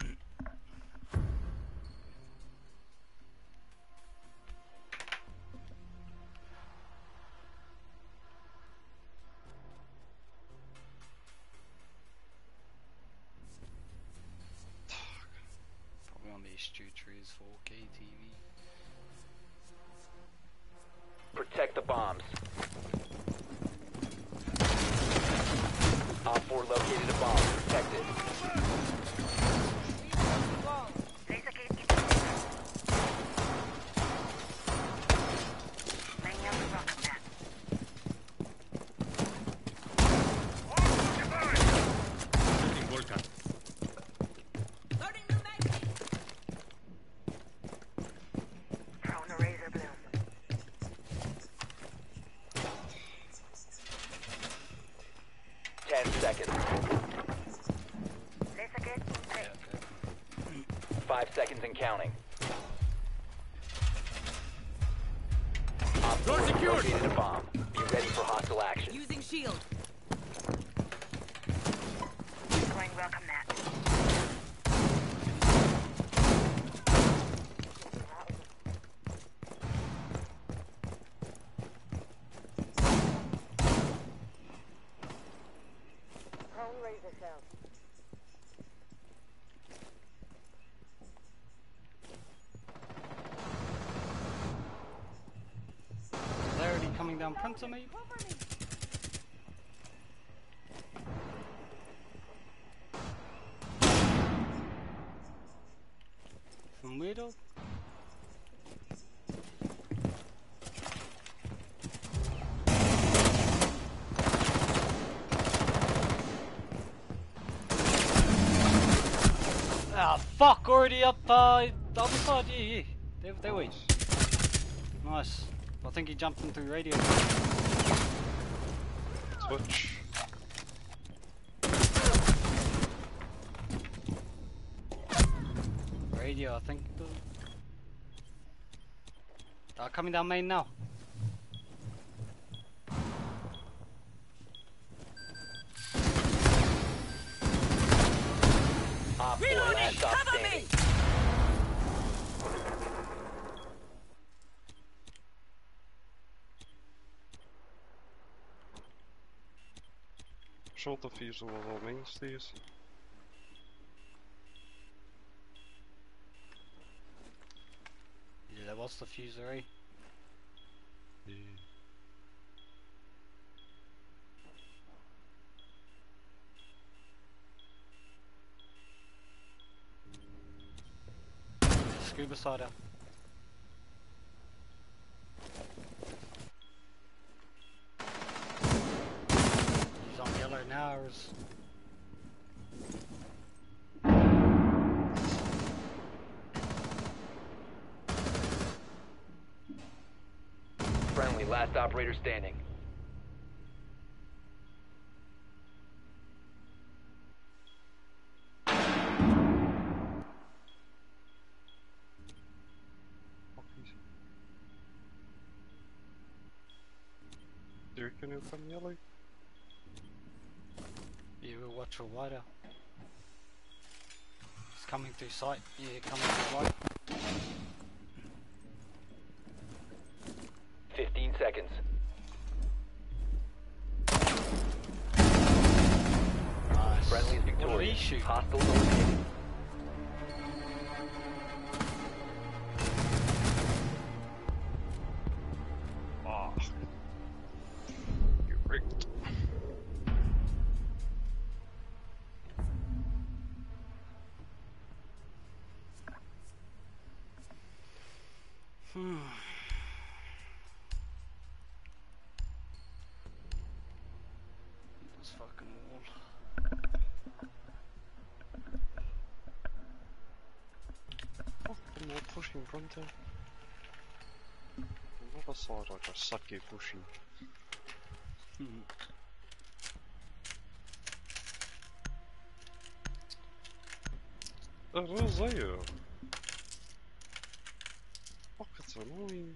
Probably on these Stu Trees four K T V. Protect the bombs. Op four located a bomb. Protect it. Laser gate deployed. Laying out the rocket map. Throwing a razor bloom. Ten seconds. Laser gate ready. Five seconds and counting. Op four located a bomb. Be ready for hostile action. Using shield. Deploying welcome mat. Throwing razor shell. They're already coming down front of me. From Weirdo. Ah, fuck, already up, uh, the other side, yeah, yeah. There, there we. Nice. I think he jumped in through radio. Switch. Radio, I think. Uh, coming down main now. Op four last stop standing. Short the fuse of all mainstays. Yeah, there was the fusery. Yeah. Scuba cider. He's on yellow now, or is... Friendly, last operator standing. Do you reckon he'll come yellow? Yeah, we'll watch for wider. He's coming through sight. Yeah, coming through light. Fifteen seconds. Nice. Friendly is What did he victorious. shoot? Hostiles eliminated. Ah. You're rigged. Hmm. This fucking wall. Fucking more pushing front end. Another side I just suck you pushing. Hmm. Dat was there. Fuck, it's annoying.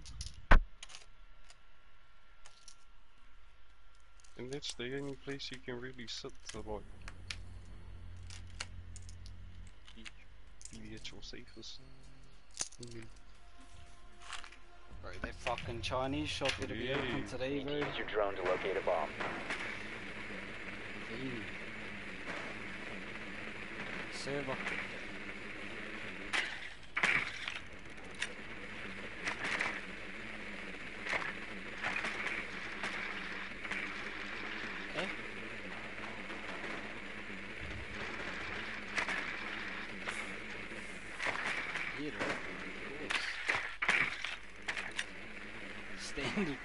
And that's the only place you can really sit to like be, be at your safest. Mm. Bro, that fucking Chinese shop better be open Yeah. today, Need to bro. use your drone to locate a bomb. Damn. Server. Okay. Yeah, right. Of course. Standard.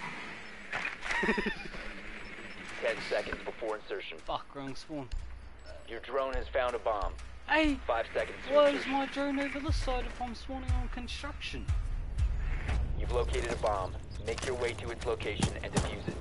Ten seconds before insertion. Fuck, wrong spawn. Your drone has found a bomb. Hey! Five seconds to Why is insertion. my drone over this side if I'm spawning on construction? You've located a bomb. Make your way to its location and defuse it.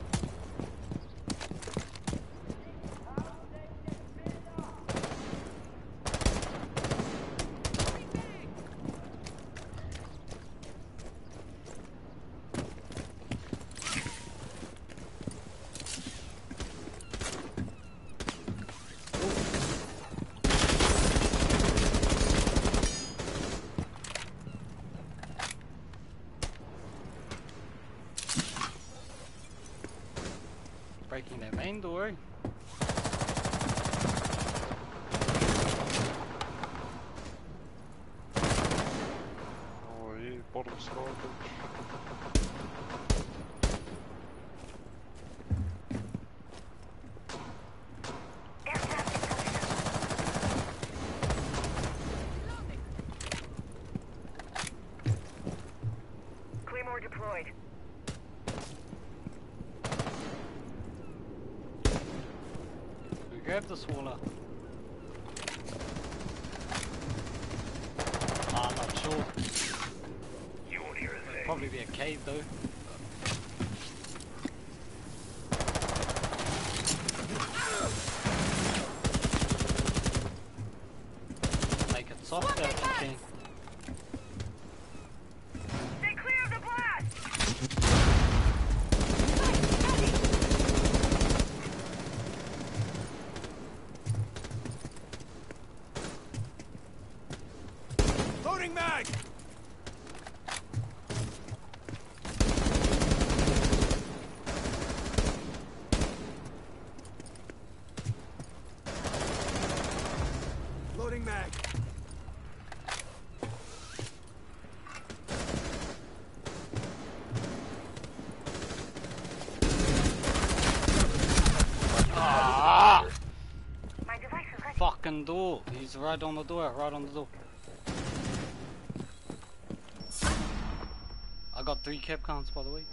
Breaking that main door. Oh yeah, bottom sniper. Aircraft in position. Claymore deployed. We grab the swaller. Ah, I'm not sure. You won't hear a thing. Probably be a cave though. Make it softer if you can. Stay clear of the blast! Loading mag! Loading mag. Ah! My device is ready. Fucking door. He's right on the door, right on the door. I got three cap counts by the way.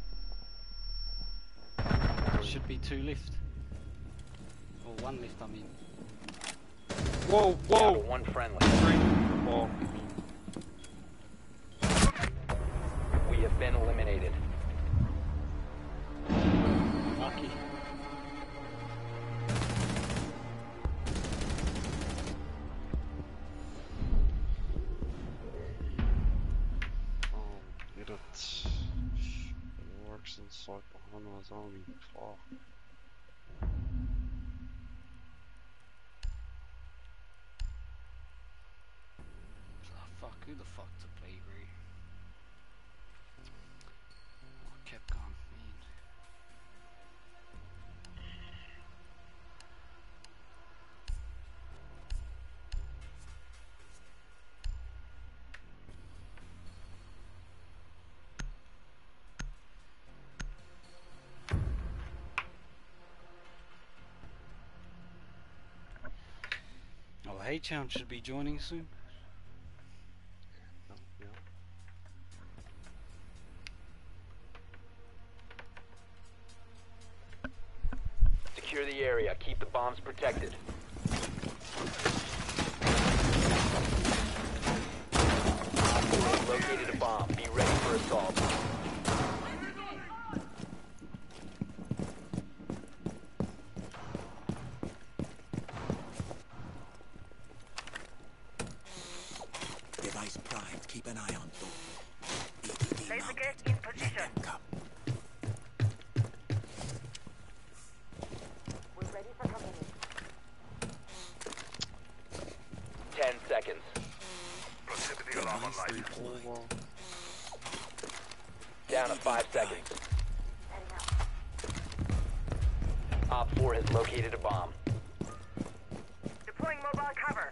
Should be two left. Or one left, I mean. Whoa, Down whoa! to one friendly. Three. Oh, We have been eliminated. Lucky. oh, get it. Works inside behind us only. Fuck. Ah, fuck, who the fuck to play, bro? Oh, Capcom, man. Oh, H-Hound should be joining soon. Yeah, yeah. Secure the area. Keep the bombs protected. You've located a bomb. Be ready for assault. seconds. Op four has located a bomb. Deploying mobile cover.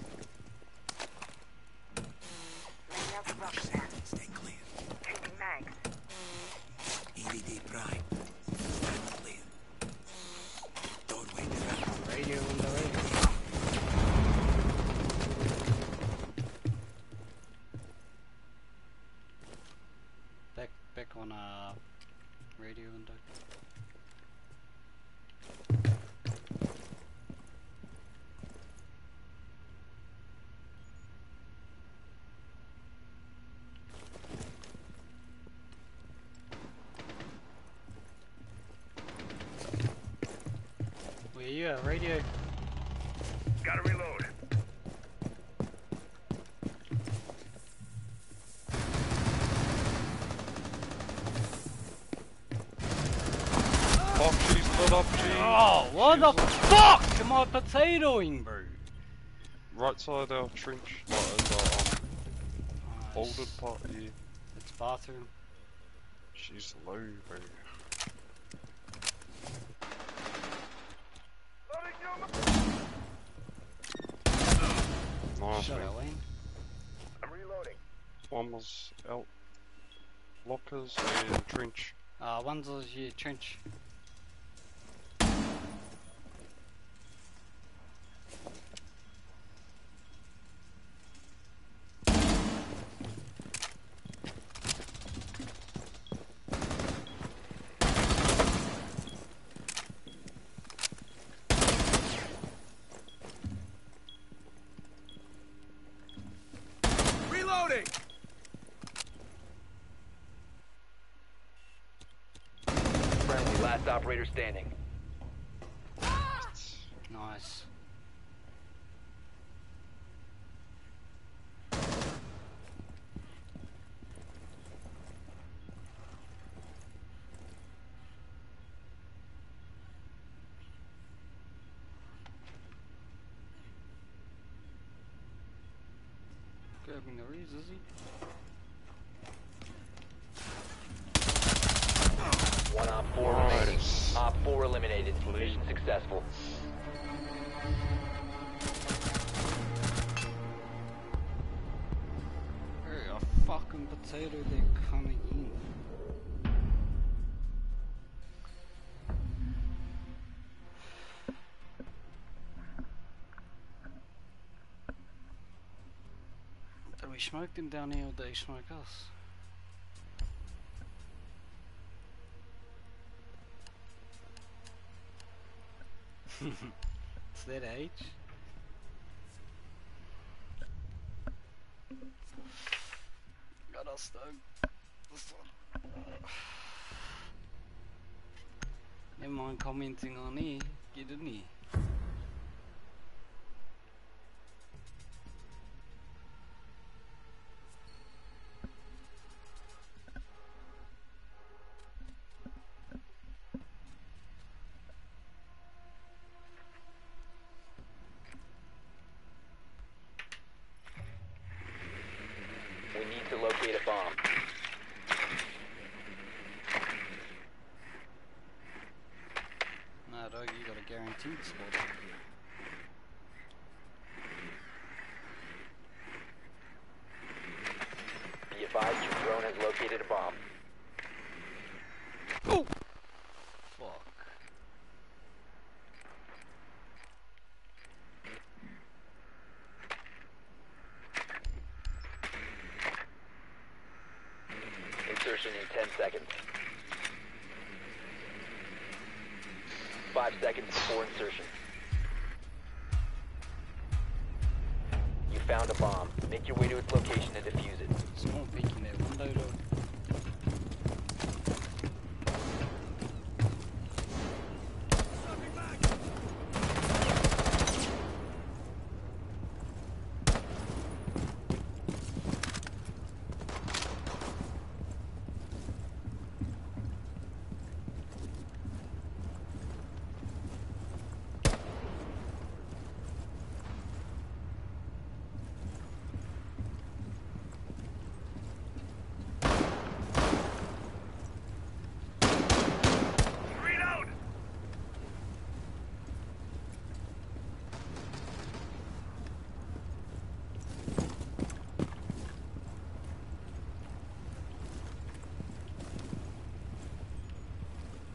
Laying out the rock stand. Stay clear. Changing mags. E V D prime. Stand clear. Doorway trap. Radio in the way. Back, back on uh, radio window. Where you at, radio? Gotta reload. Fuck, she's lit up, G. Oh, what the fuck am I potatoing, bro? Right side our trench, like in the um, Nice. folded part, yeah. It's bathroom. She's low, bro. Nice, Shut man. up, Wayne. I'm reloading. One was out. Lockers and trench. Uh, one's is your trench. Reloading! Friendly, last operator standing. Nice. Grabbing the reeds, is he? One op four Nice. remaining. Op four eliminated. Mission successful. Hey, a fucking potato they're coming in. Did we smoke them down here or did they smoke us? It's that age. Got us though. This one. Never mind commenting on here. Get in here. We need to locate a bomb. Nah, dog, you got a guaranteed spot. Be advised your drone has located a bomb. Oh! Fuck. Insertion in ten seconds. Five seconds before insertion. You found a bomb. Make your way to its location and defuse it. Someone peeking that window though.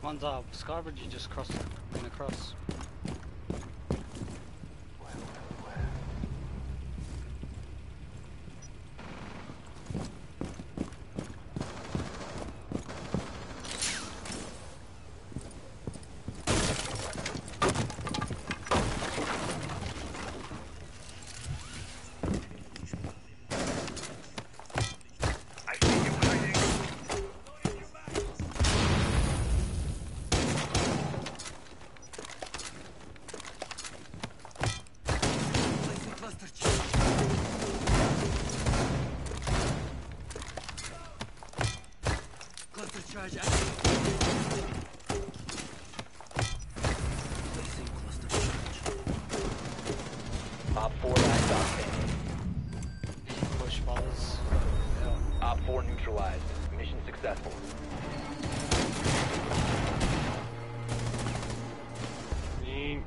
One's up. Scarborough, you just crossed went across. I see you hiding. Placing cluster charge. Cluster charge active. Placing cluster charge. Op four last stop standing. Push balls. Op four neutralized. Mission successful. Mean.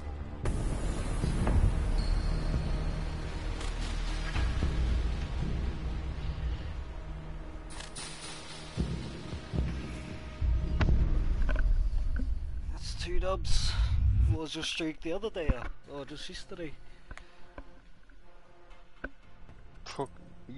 That's two dubs. What was your streak the other day? Or just yesterday? Fuck.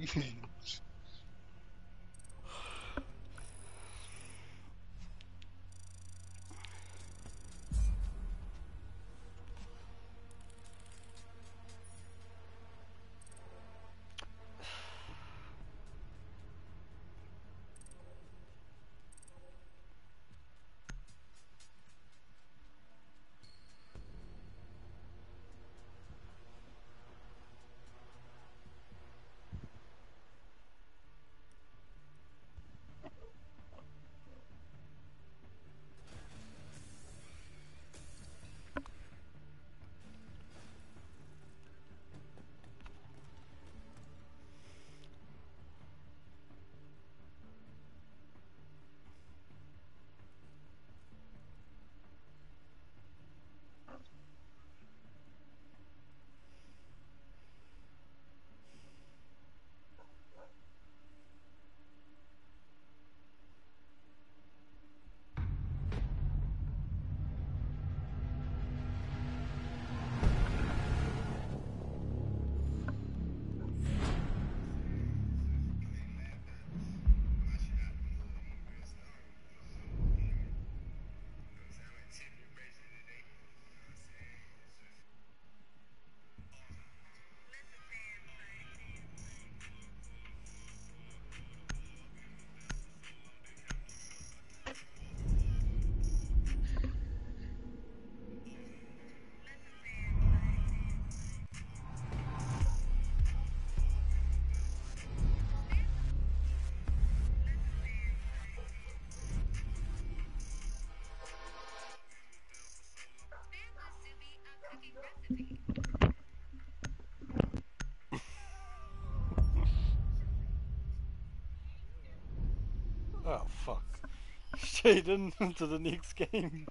Oh fuck. Straight into the next game.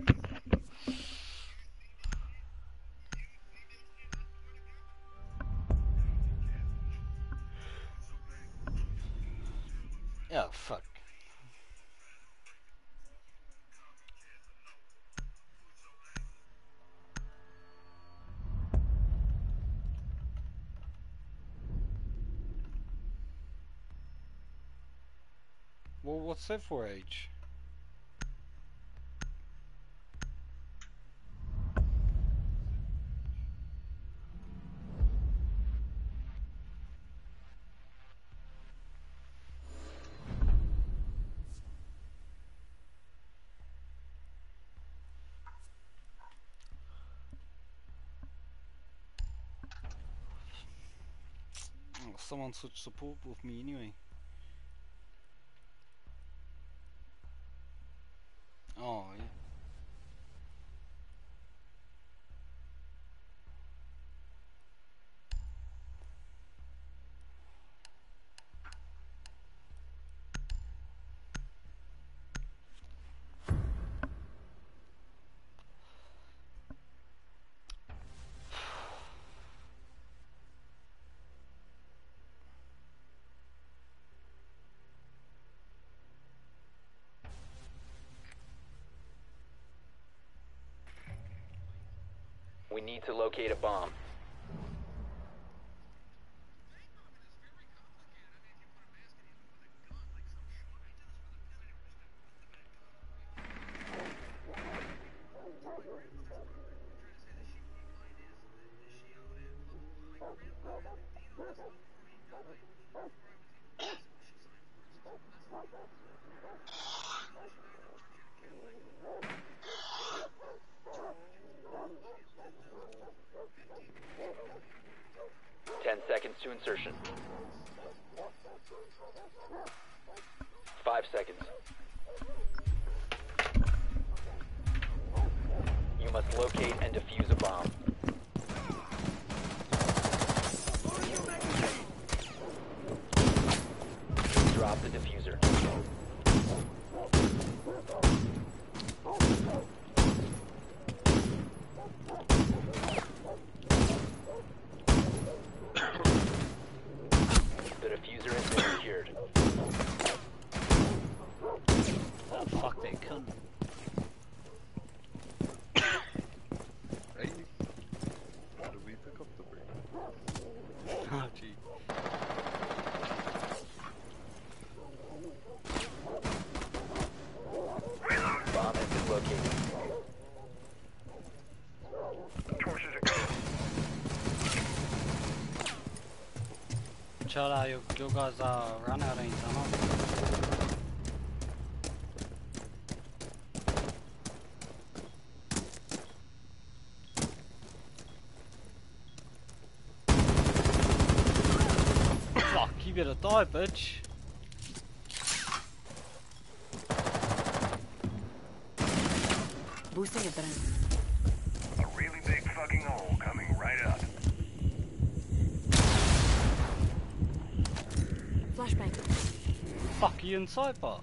Oh fuck. Well, what's that for age? Oh, someone switched support with me anyway. Oh, yeah. We need to locate a bomb. Ten seconds to insertion. Five seconds. You must locate and defuse a bomb. Drop the diffuser. The diffuser has been secured. Oh fuck, they couldn't. Hey, how do we pick up the break? Oh gee. Bomb has been located. Torches are go. Chill out, you, you guys uh, run out ain't done up. Fuck, you better die, bitch. Boosting it, then. A really big fucking hole coming right up. Flashbang. Fuck you inside, bar.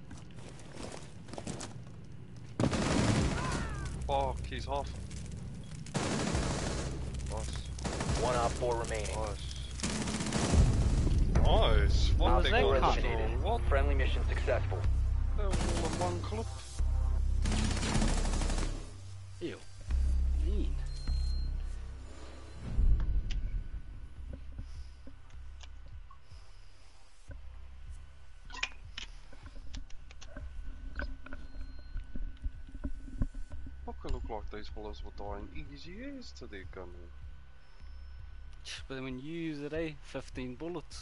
Fuck, he's off. Nice. One op four remaining. Nice. Nice. What Fuck, was they that got cunt? us Eliminated. all. What? Friendly mission successful. They're all in one clip. Ew. Mean. Fucking look like these fellas were dying easy as to their gun. But when you use it, eh? fifteen bullets.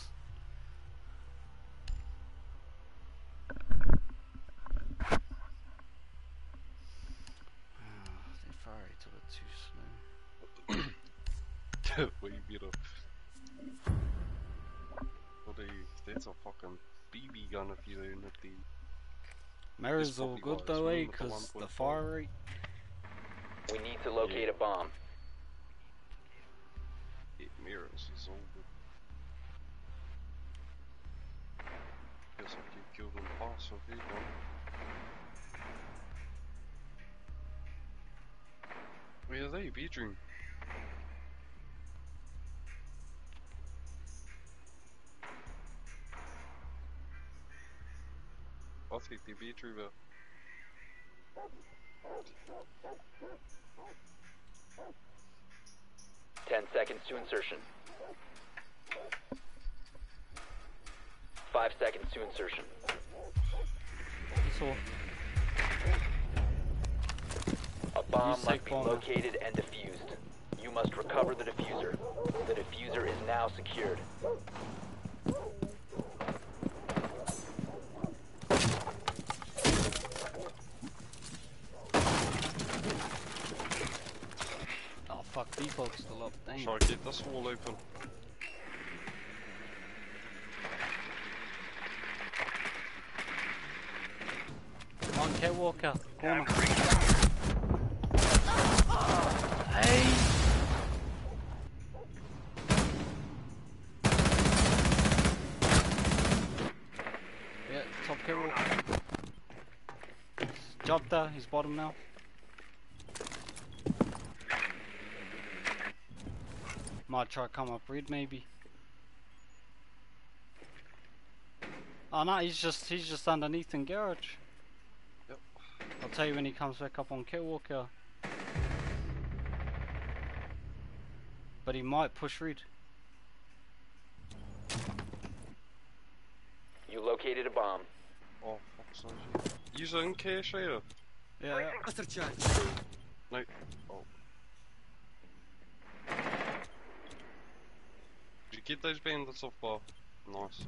They fire it a bit too slow. Way better. But they, that's a fucking B B gun if you own it. The Mirror's all probably good why it's though, eh? running with the Because the one point fire five. rate. We need to locate a bomb. Eight mirrors is all good. Guess I can kill them fast if you want. Where are they, bedroom? I think the bedroom are. Ten seconds to insertion. Five seconds to insertion. That's all. A bomb Use must safe be bomb. located and defused. You must recover the diffuser. The diffuser is now secured. Oh fuck, default's still up. Dang. Try to get this wall open. Come on, Catwalker. Corner. Hey! Yeah, top Catwalker. Job there, he's bottom now. Might try to come up red maybe. Oh no, he's just he's just underneath in garage. Yep. I'll tell you when he comes back up on Catwalker. But he might push read. You located a bomb. Oh, fuck's sake. Use it in cache here. Yeah, yeah. Cluster charge. No. Oh. Did you get those bandits off bar? Nice.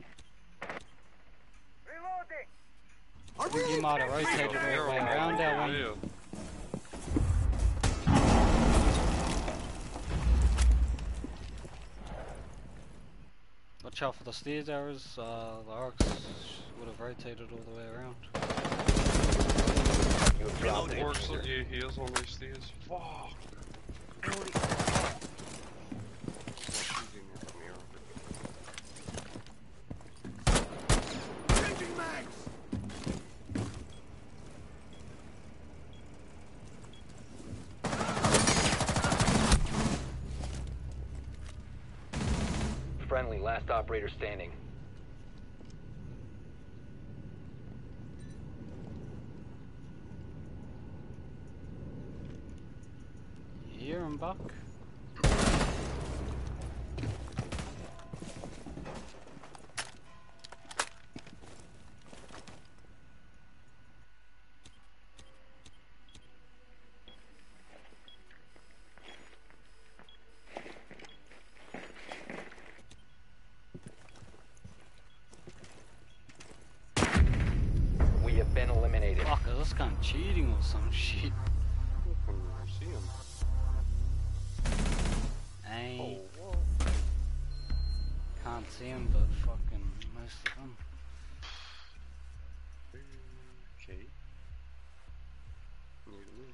You might have rotated all the way around that one. Yeah. Watch out for the stairs arrows, uh, the arcs would have rotated all the way around. You have dropped the Works, diffuser. yeah, he is on these stairs. Fuck. Changing mags! Friendly, last operator standing. Here and back. We have been eliminated. Fuck, is this guy cheating or some shit? See him. Ain't. Oh, what? Can't see him, but fucking most of them. Okay. New to me.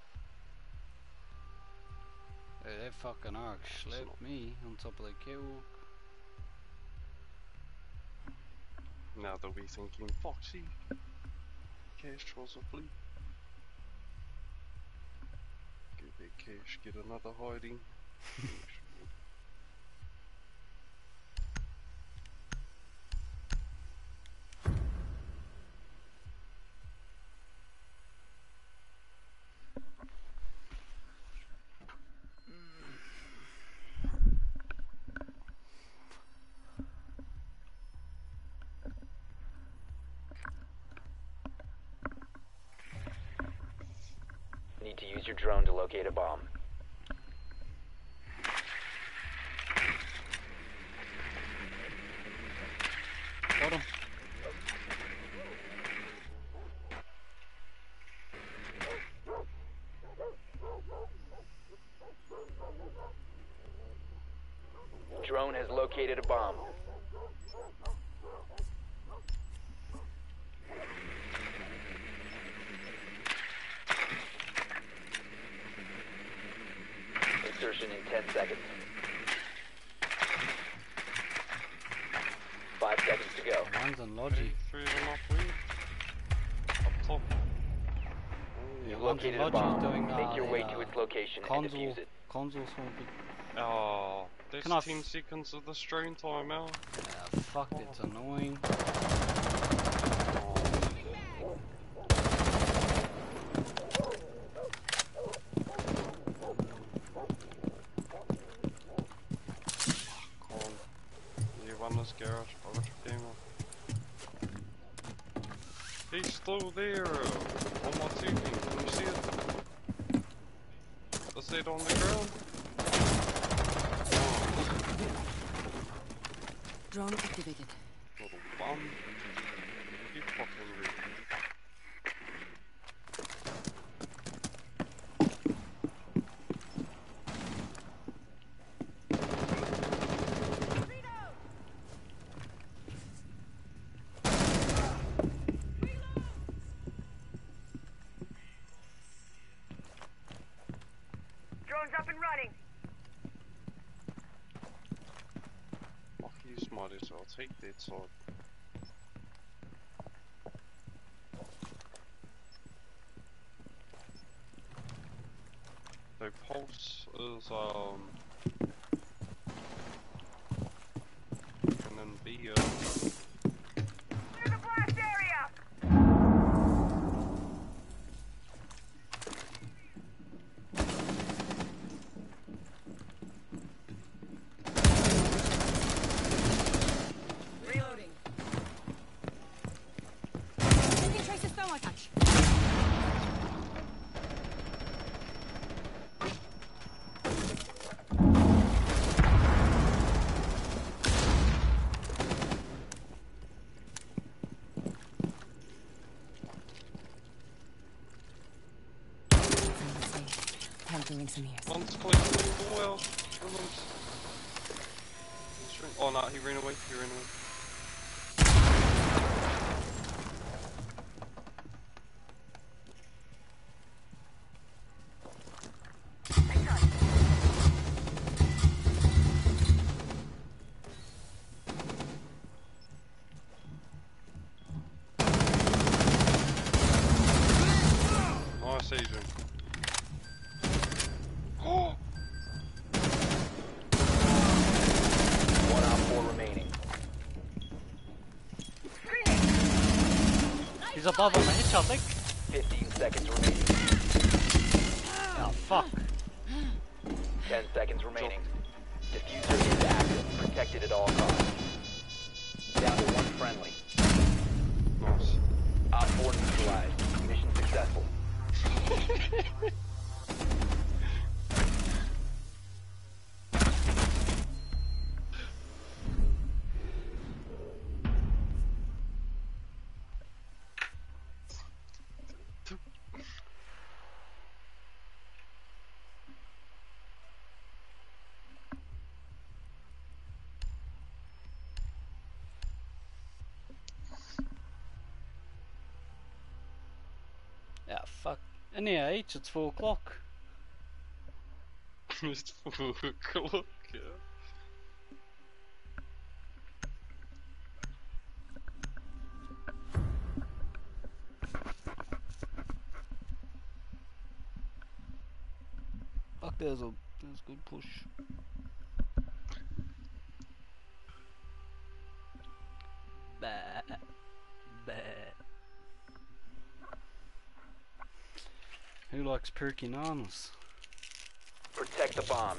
Hey, that fucking arc slapped me on top of the catwalk. Now they'll be thinking, Foxy, Cash was a fleet. Get that Cash, get another hiding. Need to use your drone to locate a bomb. Got him. Drone has located a bomb. Insertion in ten seconds. Five seconds to go. One's on Logi. Three of them up lead. Up top. You've One's on located a Logi's bomb. doing uh, Make your way the, to uh, its location and console, defuse it. console smoking. Oh, there's Can I ten f- seconds of the strain time out. Yeah, fuck, it's annoying. Come on. You run this garage, I'll let your game off. He's still there uh, on my T V. Can you see it? Is it on the ground? Drone activated. Little bum. You fucking rude. Drone's up and running. Fuck you, smarty, so I'll take that sword. So pulse is um and then B uh Clear the blast area. hunting in some years. One's clicking the well. Oh no, he ran away, he ran away. Nice, Adrian. Oh! One op four remaining. He's above on the headshot, think. Fifteen seconds remaining. Oh, fuck. Ten seconds remaining. Diffuser is active. Protected at all costs. Down to one friendly. Nice. Op four neutralized. Mission successful. Yeah, fuck. In the H, it's four o'clock. It's four o'clock, yeah. Fuck, there's a there's a good push. Bah, bah. Who likes perky nanas? Protect the bombs.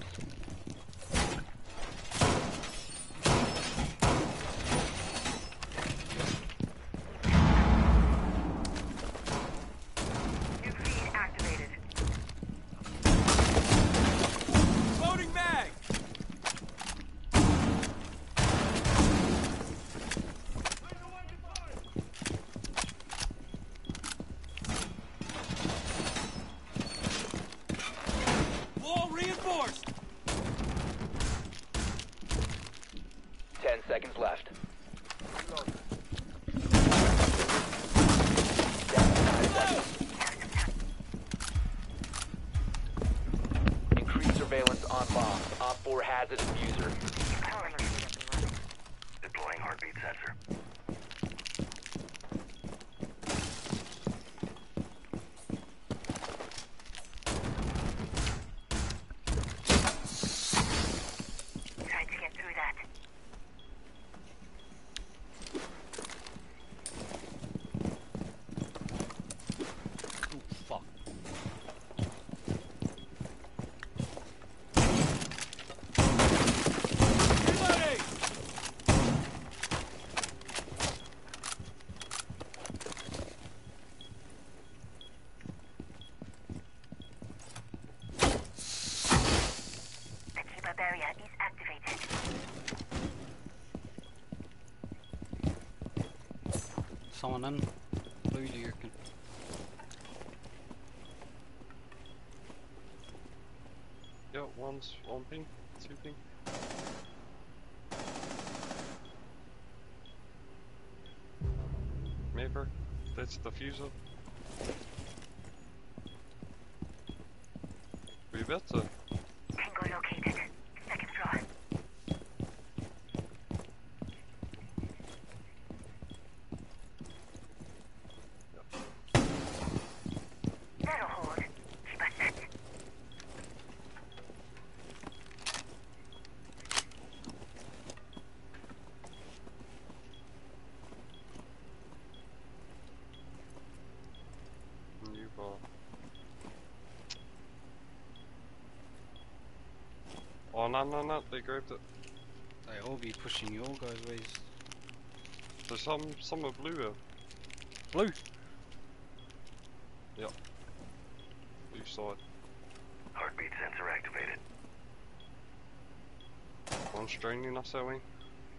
New feed activated. Loading mag! Wall reinforced! Ten seconds left. Down to five seconds. Increase surveillance on bombs. Op four has a diffuser. Deploying heartbeat sensor. Trying to get through that. Oh, fuck. Reloading! The Chiba barrier is activated. Someone in. Blue you can. Yeah, one's one ping, two ping. Mayper, that's the fuser. We better. Tango located. Second floor. That'll hold. Chiba set. New bar. Oh no no no, they grabbed it. They all be pushing your guys' ways. There's some some are blue here. Blue! Yep. Blue side. Heartbeat sensor activated. One's draining us that way.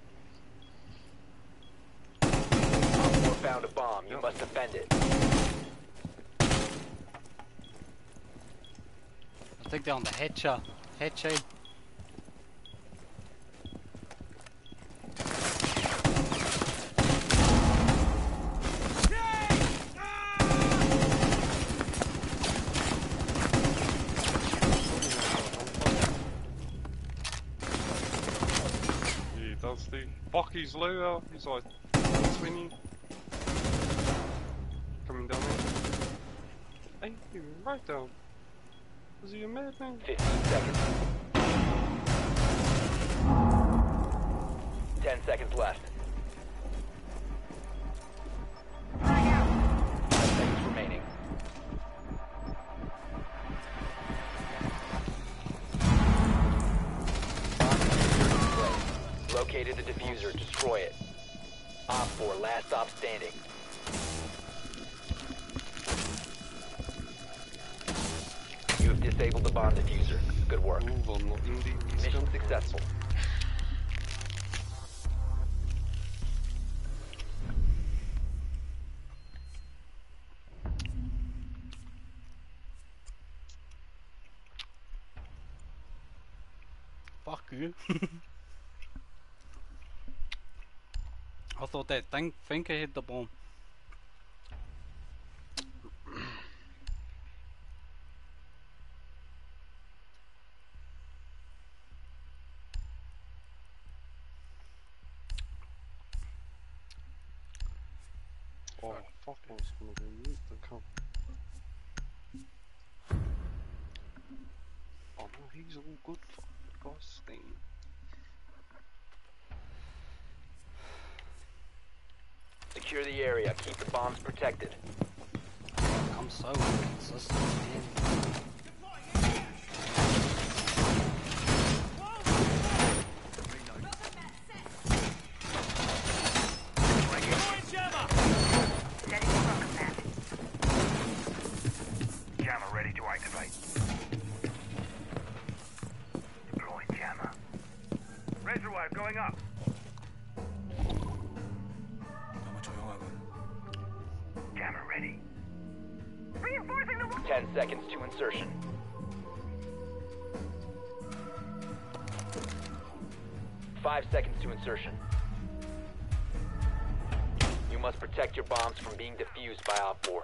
Op four found a bomb. You Yep. must defend it. I think they're on the headshot. Headshot. Yeah, does the fuck he's low out. He's like swinging. Coming down there. Hey, you right down. Was he a madman? fifteen seconds. ten seconds left. five seconds remaining. Located the diffuser. Destroy it. Op four, last stop standing. You have disabled the bomb diffuser. Good work. Move on, not indie. Mission successful. Fuck you. I thought that thing thinker hit the bomb. Oh, fuck, I was gonna go mute the cunt. Oh no, he's all good for busting. Secure the area. Keep the bombs protected. I'm so inconsistent, man. Setting the welcome mat. Jammer ready to activate. Deploying jammer. Razor wire going up. Jammer ready. Reinforcing the wall. Ten seconds to insertion. Five seconds to insertion. You must protect your bombs from being defused by Op four.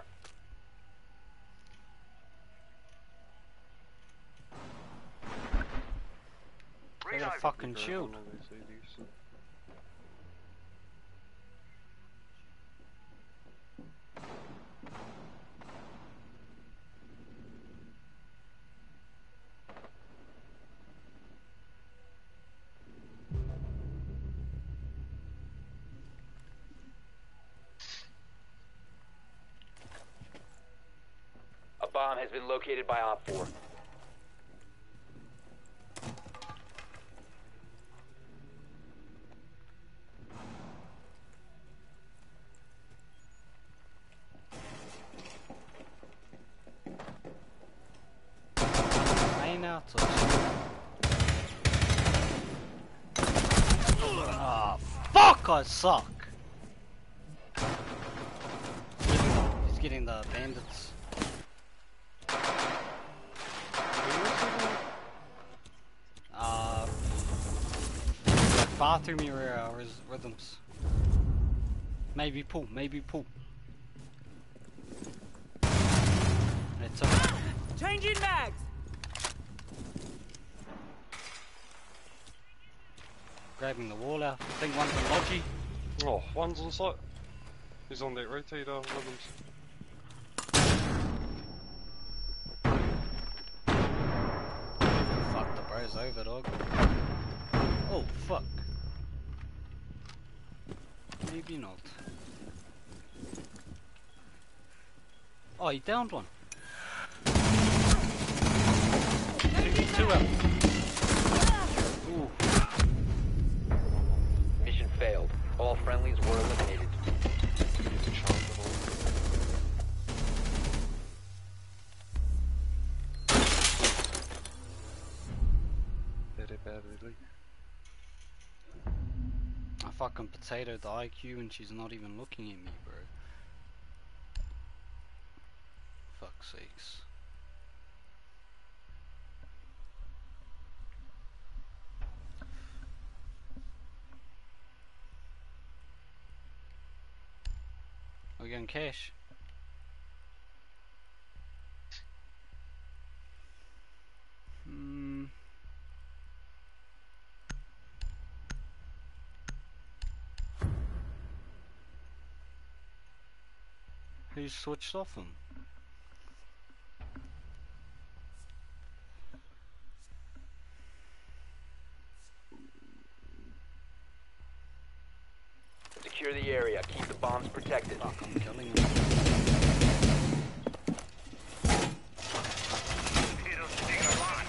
Get a fucking shield. A bomb has been located by Op four. Main out of Ah, fuck, I suck. He's getting the bandits. Uh, bathroom area or his rhythms. Maybe pool, maybe pool. It's a Changing mags! grabbing the wall out. I think one's on Logi. Oh, one's on site. He's on that rotator rhythms. Fuck, the bro's over, dog. Oh, fuck. Maybe not. Oh, he downed one. Two, two out. Ooh. Mission failed. All friendlies were eliminated. Very badly. I fucking potatoed the I Q and she's not even looking at me, bro. Fuck's sakes. We're getting cash. Hmm. Who's switched off him? Secure the area. Keep the bombs protected. Fuck, I'm killing him. It'll sting a lot.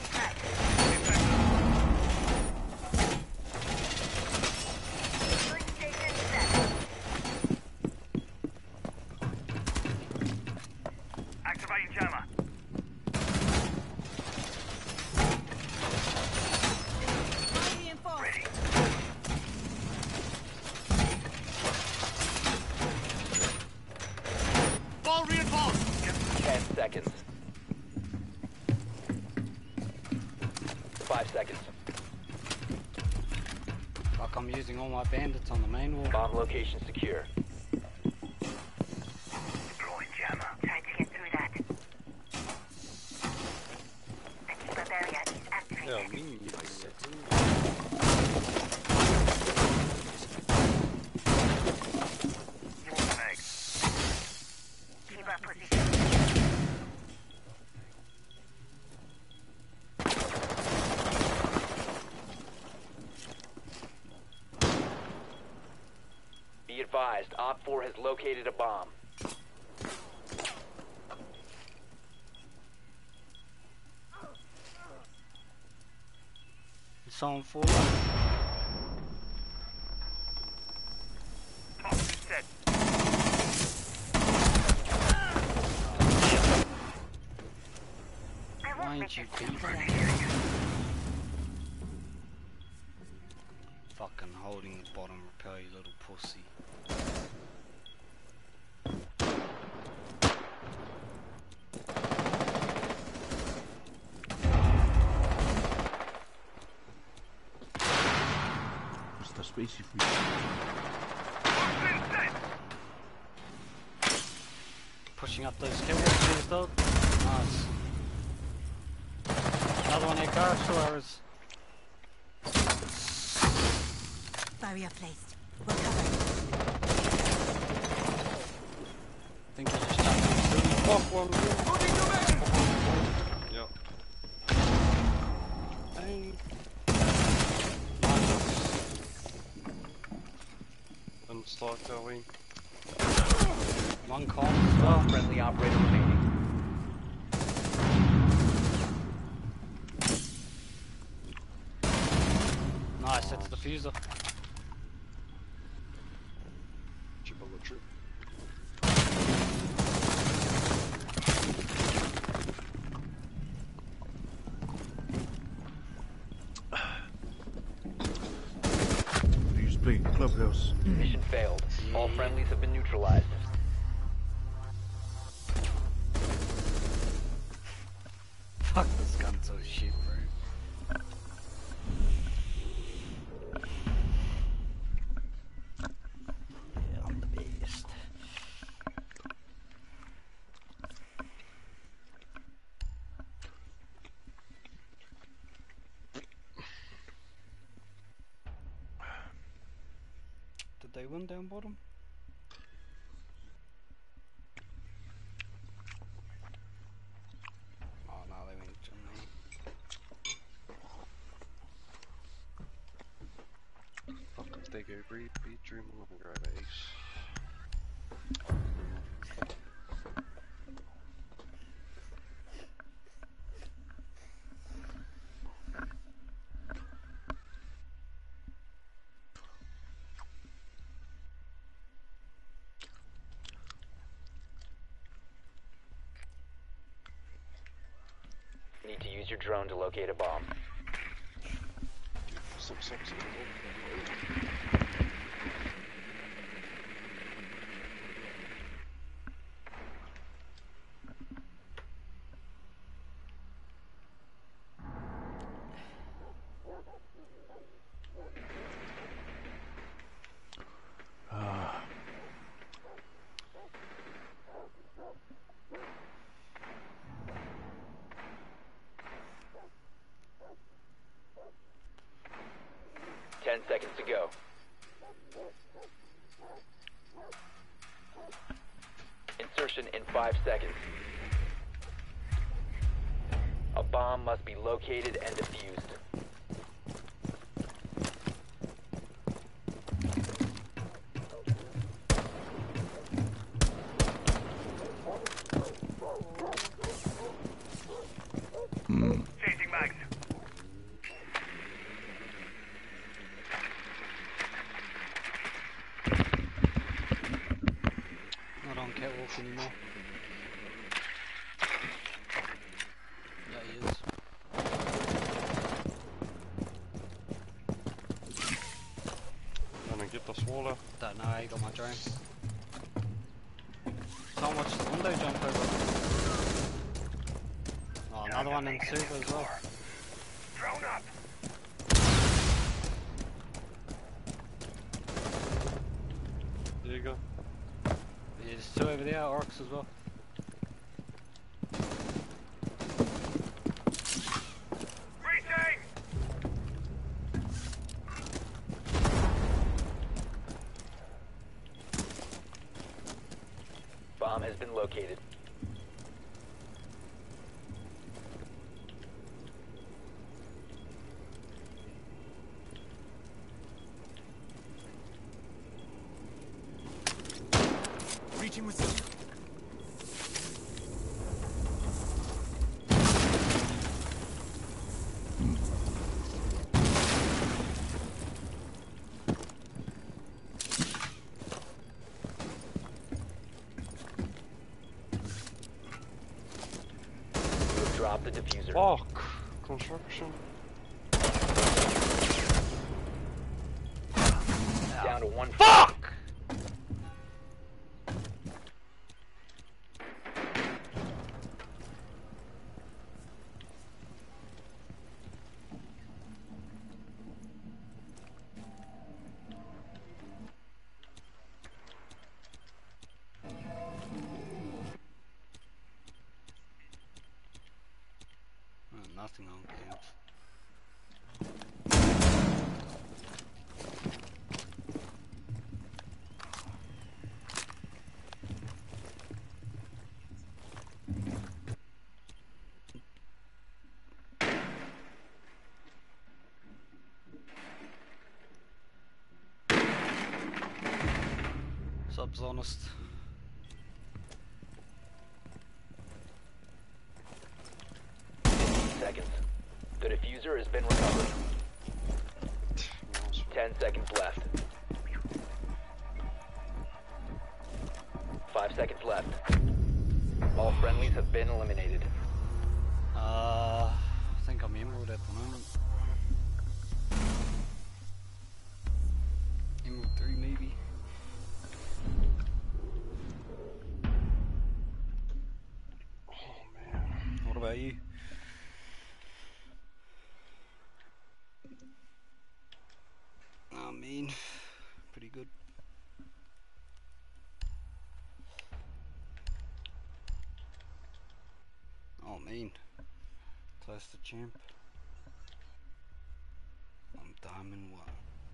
Filling station set. Activating jammer. Reinforced. Ready. Ball reinforced. Ten seconds. Five seconds. Fuck, I'm using all my bandits on the main wall. Bomb location secure. Deploying jammer. Trying to get through that. Antifa barrier is activated. Yeah, me. Mag. Keep up position. Be advised, Op four has located a bomb. It's on forward. Top is set. I Why won't ain't make you this beat simple. Fucking holding the bottom rappel, you little pussy. Sta spacey free. Bombs in set. Pushing up those kill trees, dog. Nice. Another one here, garage doors. Barrier placed. We're covered. Think you just jumped into the Fuck one. Moving to Megan! Yep. Hey. And start going. One con as well. Friendly operator remaining. Nice, that's the fuser. Triple trip. He's playing Clubhouse. Mission failed. All friendlies have been neutralized. Fuck, this gun's so shit, bro. Yeah, I'm the best. Did they win down bottom? Oh no, they went to me. Fuck if they go breed, beat dream, I'm gonna grab ace. Need to use your drone to locate a bomb. Stop, stop, stop. seconds to go. Insertion in five seconds. A bomb must be located and defused. Changing mags. Not on catwalk anymore. Yeah, he is. Gonna get the swallow. Don't know how he got my drone. Can't watch the window jump over. Oh, another one in super as well. Drone up. There you go. Yeah, there's two over there, orcs as well. Breaching! Bomb has been located. Reaching with you. You have dropped the diffuser. Fuck! Construction. Down to one. Fuck! Nothing on games. Sub's honest. Seconds. The diffuser has been recovered. Ten seconds left. Five seconds left. All friendlies have been eliminated. Uh, I think I'm emerald at the moment. Emerald three maybe. Oh man. What about you? I mean, pretty good. Oh, mean. Close to champ. I'm diamond one.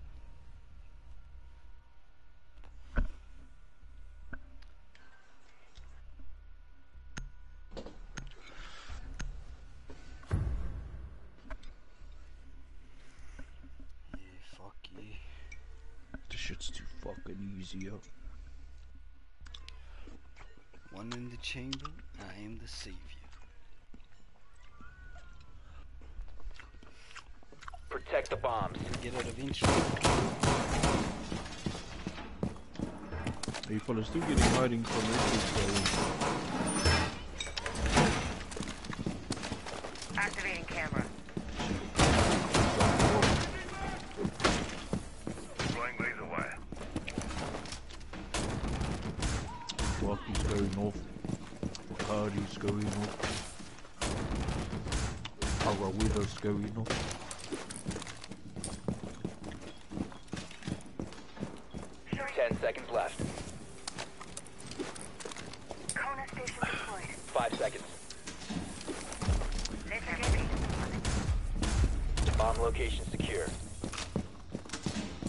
This shit's too fucking easy, yo. One in the chamber, I am the savior. Protect the bombs. Get it eventually. People are still getting hiding from this, Activating camera. Deploying laser wire. Walkie's going off. Bacardi's going off. Our widow's going off. Ten seconds left. Kona station deployed. Five seconds. Laser gate. Bomb location secure.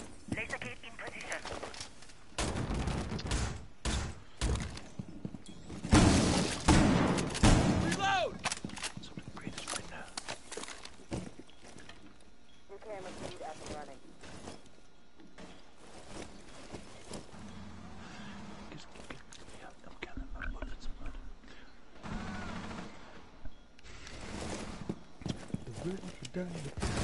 ready to die.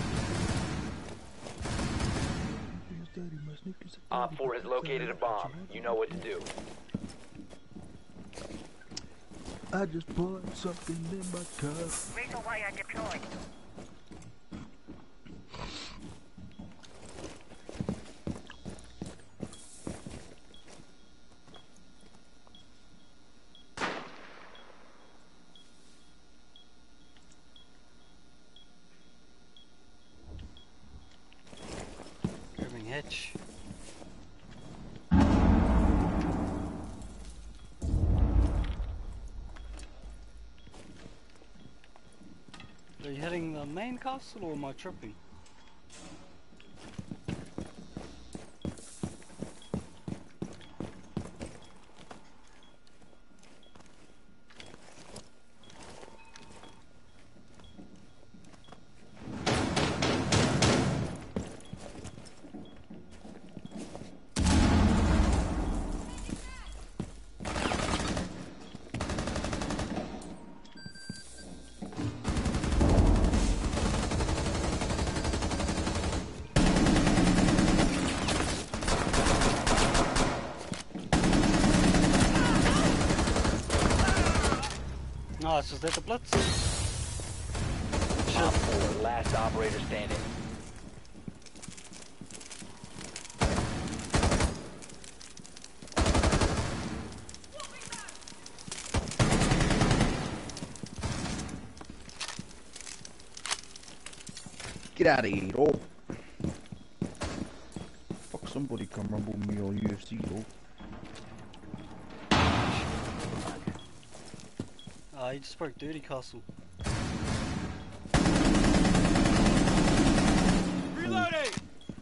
Op four has located a bomb. You know what to do. I just put something in my cup. Razor wire deployed. Grabbing hitch. Are you hitting the main castle or am I tripping? No, it's just at the blitz. Op four, last operator standing. Get out of here, oh. Fuck, somebody come rumble me on U F C, oh. Ah, you just broke Dirty Castle. Reloading!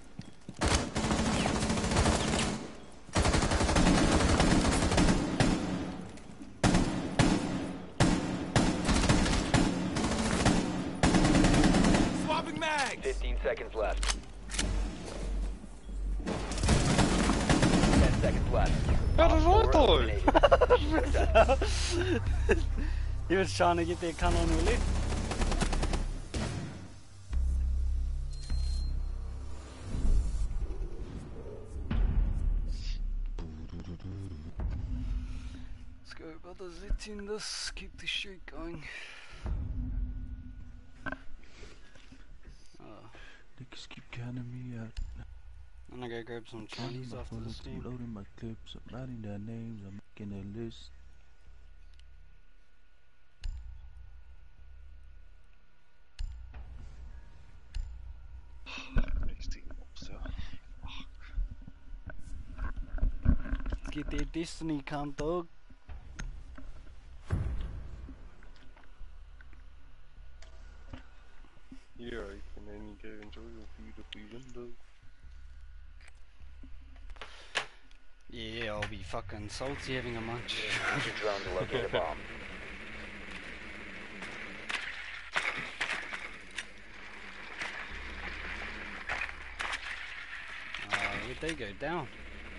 Swapping mags! fifteen seconds left. ten seconds left. How did I Op four die? eliminated. Mission successful. He was trying to get that cunt on your left. Let's go, brothers. Let's end this. Keep the streak going. Oh, Niggas keep counting me out. I'm gonna go grab some Chinese My after photos, this game. loading my clips, I'm writing their names, I'm making a list. Get that Destiny cunt, dog. Yeah, right, and then you go enjoy your beautiful window. Yeah, I'll be fucking salty having a munch. Use your drone to locate a bomb. Uh, where'd they go? Down.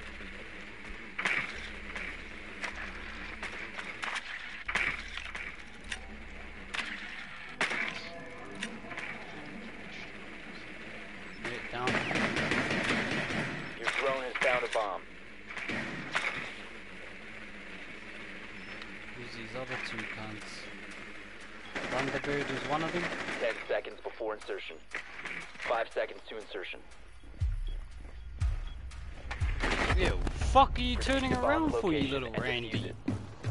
Yeah, down. Your drone has found a bomb. Who's these other two cunts? Thunderbird is one of them. ten seconds before insertion. five seconds to insertion. Ew, fuck are you Proceed turning to bomb around for, you location little and defuse Randy? it.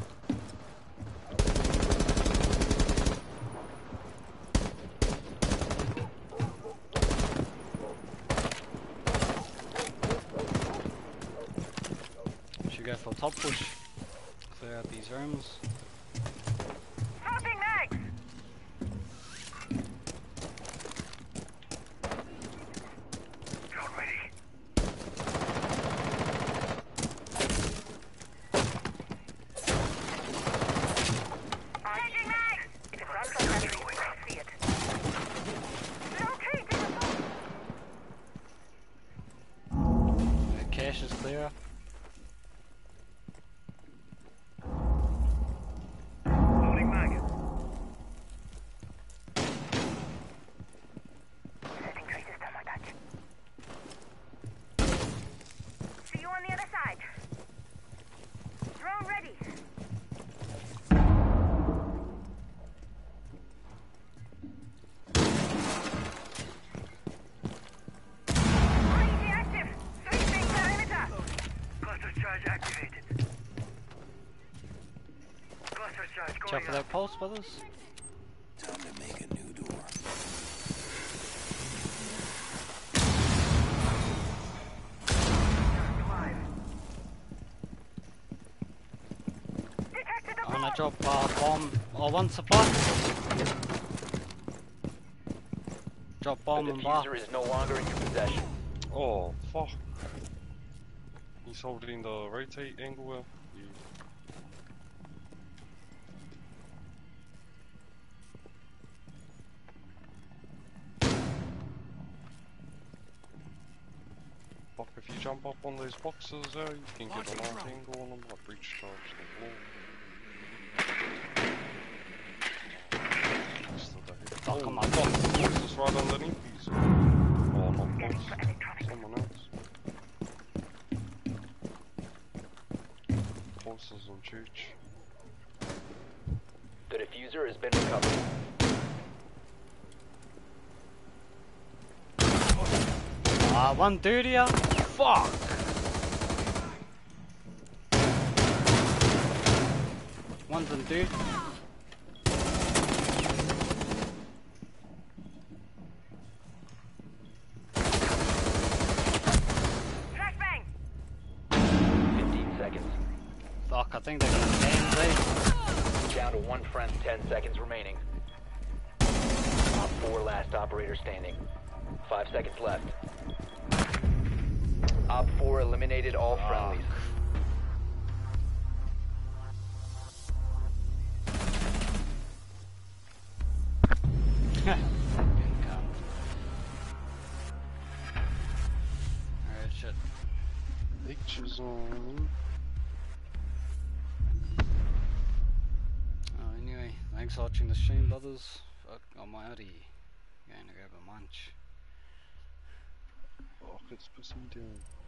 Should go for a top push. Clear out these rooms. Swapping mags! Drone ready. Changing mags! It's a ground truck battery. I see it. Locating a bomb! The cache is clear. Watch out for that pulse, brothers. Time to make a new door. I'm gonna drop uh, bomb or one supply. Drop bomb The and bar. diffuser is no longer in your possession. Oh, fuck. He's holding the rotate angle well. Yeah. Fuck, if you jump up on those boxes there, you can get a nice angle on them, like breach charge the wall. Still don't hit. Fuck on my Oh, box. box is right underneath these. Oh, not box. Someone else. Horses on church. The diffuser has been recovered. Ah, one dirtier. Fuck. One's in dude. Flashbang! fifteen seconds. Fuck, I think they're gonna stand there. Down to one friend, ten seconds remaining. Op four, last operator standing. Five seconds left. Op four eliminated all friendlies. Alright, shit. Pictures on. Oh, anyway, thanks for watching the stream, brothers. Fuck, I'm outie. Going to grab a munch. Oh, it's pussy down.